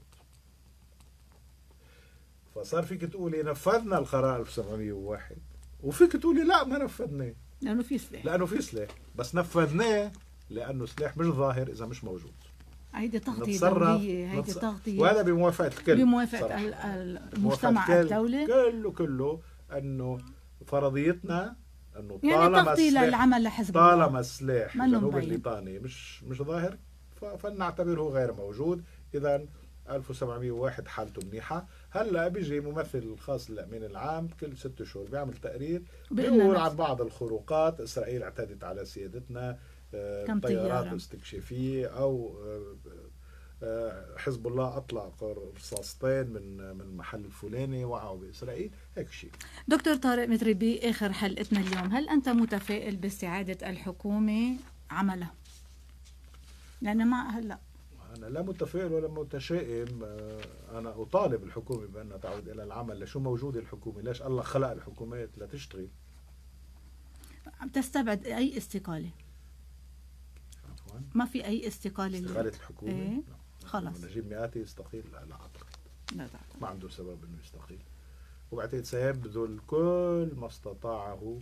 Speaker 2: فصار فيك تقولي نفذنا القرار ألف وسبعمئة وواحد، وفيك تقولي لا ما نفذناه
Speaker 1: لأنه في سلاح،
Speaker 2: لأنه في سلاح، بس نفذناه لأنه سلاح مش ظاهر إذا مش موجود.
Speaker 1: هيدي تغطية دولية، هيدي تغطية،
Speaker 2: وهذا بموافقة الكل،
Speaker 1: بموافقة المجتمع الدولي
Speaker 2: كله كله أنه فرضيتنا انه
Speaker 1: يعني
Speaker 2: طالما
Speaker 1: تغطية للعمل لحزب الله،
Speaker 2: طالما السلاح الجنوب الليطاني مش مش ظاهر فلنعتبره غير موجود. اذا ألف وسبعمئة وواحد حالته منيحه. هلا بيجي ممثل الخاص للامين العام كل ست شهور بيعمل تقرير بيقول عن بعض الخروقات، اسرائيل اعتدت على سيادتنا، طيارات استكشافيه، او حزب الله اطلق رصاصتين من من المحل الفلاني وقعوا باسرائيل، هيك شيء.
Speaker 1: دكتور طارق متري، باخر حلقتنا اليوم، هل انت متفائل باستعاده الحكومه عملها؟ لان ما هلا
Speaker 2: انا لا متفائل ولا متشائم، انا اطالب الحكومه بانها تعود الى العمل. لشو موجوده الحكومه؟ ليش الله خلق الحكومات لتشتغل؟
Speaker 1: عم تستبعد اي استقاله؟
Speaker 2: عفوا
Speaker 1: ما في اي استقاله
Speaker 2: استقاله الحكومه؟
Speaker 1: ايه؟ خلص
Speaker 2: نجيب مئاتي يستقيل؟ لا لا اعتقد،
Speaker 1: لا تعتقد.
Speaker 2: ما عنده سبب انه يستقيل، وبعتقد سيبذل كل ما استطاعه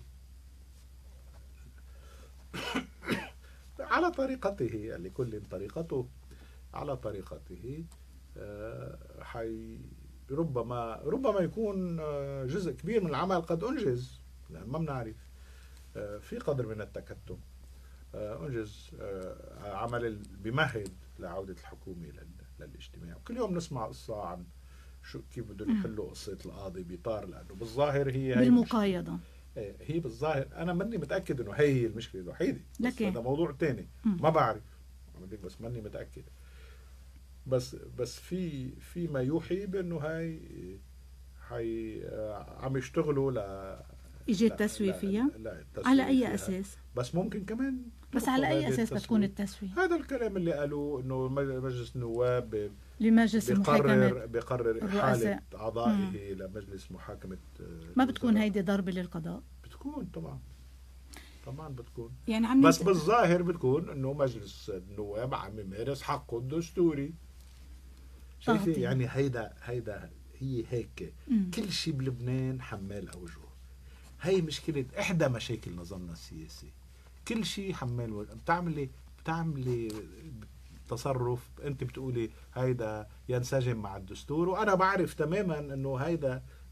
Speaker 2: على طريقته، لكل طريقته، على طريقته حي ربما ربما يكون جزء كبير من العمل قد انجز، لان ما بنعرف، في قدر من التكتم انجز عمل بمهد لعوده الحكومه للاجتماع. كل يوم نسمع قصه عن شو كيف بدهم يحلوا قصه القاضي بيطار، لانه بالظاهر هي
Speaker 1: بالمقايضه
Speaker 2: هي, هي بالظاهر انا ماني متاكد انه هي هي المشكله الوحيده، بس هذا موضوع ثاني ما بعرف، بس ماني متاكد. بس بس في في ما يوحي بانه هاي هاي عم يشتغلوا ل
Speaker 1: اجى التسويه فيها.
Speaker 2: التسوية
Speaker 1: على اي
Speaker 2: فيها.
Speaker 1: اساس؟
Speaker 2: بس ممكن كمان
Speaker 1: بس على اي اساس بتكون التسويه؟
Speaker 2: هذا الكلام اللي قالوه انه مجلس النواب
Speaker 1: لمجلس
Speaker 2: بيقرر بيقرر احاله اعضائه لمجلس محاكمه.
Speaker 1: ما بتكون هيدي ضربه للقضاء؟
Speaker 2: بتكون طبعا طبعا بتكون،
Speaker 1: يعني عم
Speaker 2: بس بالظاهر بتكون انه مجلس النواب عم يمارس حقه الدستوري. شايفه يعني هيدا هيدا هي هيك مم. كل شيء بلبنان حمال اوجه. هي مشكله، احدى مشاكل نظامنا السياسي، كل شيء حمال وجه. بتعملي بتعملي تصرف انت بتقولي هيدا ينسجم مع الدستور، وانا بعرف تماما انه هيدا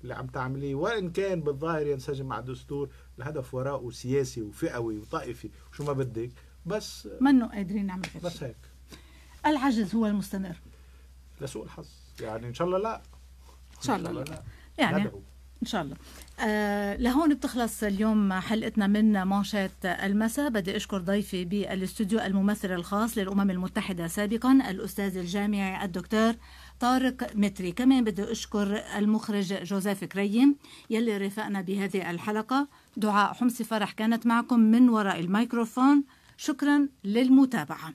Speaker 2: اللي عم تعمليه، وإن كان بالظاهر ينسجم مع الدستور، الهدف وراءه سياسي وفئوي وطائفي وشو ما بدك، بس
Speaker 1: منه قادرين نعمل كده.
Speaker 2: بس هيك
Speaker 1: العجز هو المستمر
Speaker 2: لسوء الحظ. يعني إن شاء الله لا،
Speaker 1: إن شاء الله, إن شاء الله لا. يعني ندعو. إن شاء الله. آه لهون بتخلص اليوم حلقتنا من مانشات المساء. بدي أشكر ضيفي بالاستوديو الممثل الخاص للأمم المتحدة سابقا الأستاذ الجامعي الدكتور طارق متري. كمان بدي أشكر المخرج جوزيف كريم يلي رافقنا بهذه الحلقة. دعاء حمصي فرح كانت معكم من وراء الميكروفون. شكرا للمتابعة.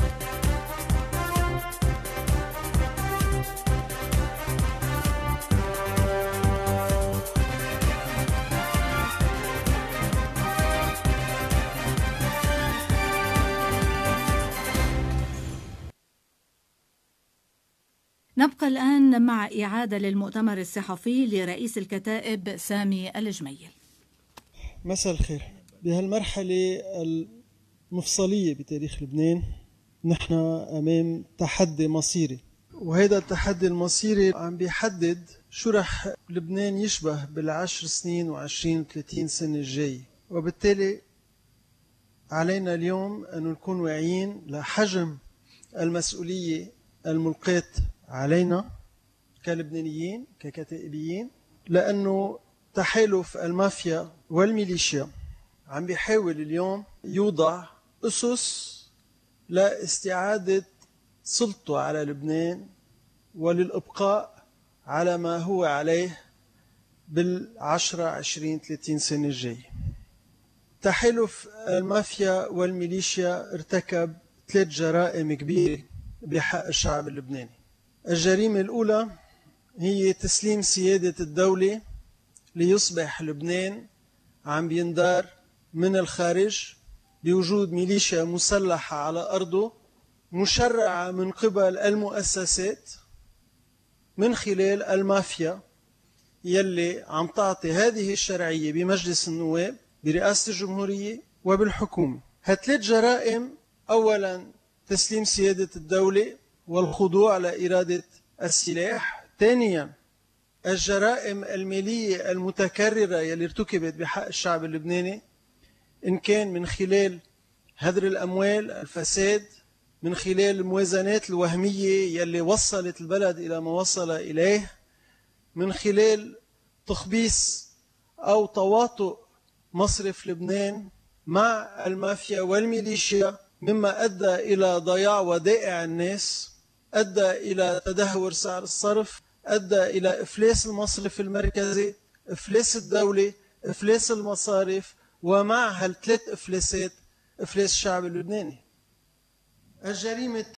Speaker 1: نبقى الآن مع إعادة للمؤتمر الصحفي لرئيس الكتائب سامي الجميل.
Speaker 3: مساء الخير. بهالمرحلة المفصلية بتاريخ لبنان نحن أمام تحدي مصيري، وهذا التحدي المصيري عم بيحدد شو رح لبنان يشبه بالعشر سنين وعشرين وثلاثين سنة الجاي. وبالتالي علينا اليوم أن نكون واعيين لحجم المسؤولية الملقاة علينا كلبنانيين ككتائبيين، لأنه تحالف المافيا والميليشيا عم بيحاول اليوم يوضع أسس لاستعادة سلطة على لبنان وللإبقاء على ما هو عليه بالعشرة عشرين ثلاثين سنة الجاية. تحالف المافيا والميليشيا ارتكب ثلاث جرائم كبيرة بحق الشعب اللبناني. الجريمة الأولى هي تسليم سيادة الدولة ليصبح لبنان عم بيندار من الخارج بوجود ميليشيا مسلحة على أرضه مشرعة من قبل المؤسسات من خلال المافيا يلي عم تعطي هذه الشرعية بمجلس النواب برئاسة الجمهورية وبالحكومة. هالثلاث جرائم، أولا تسليم سيادة الدولة والخضوع لإرادة السلاح. ثانيا الجرائم المالية المتكررة يلي ارتكبت بحق الشعب اللبناني، إن كان من خلال هدر الأموال، الفساد، من خلال الموازنات الوهمية يلي وصلت البلد إلى ما وصل إليه، من خلال تخبيص أو تواطؤ مصرف لبنان مع المافيا والميليشيا، مما أدى إلى ضياع ودائع الناس، أدى إلى تدهور سعر الصرف، أدى إلى إفلاس المصرف المركزي، إفلاس الدولة، إفلاس المصارف، ومع هالثلاث إفلاسات إفلاس الشعب اللبناني. الجريمة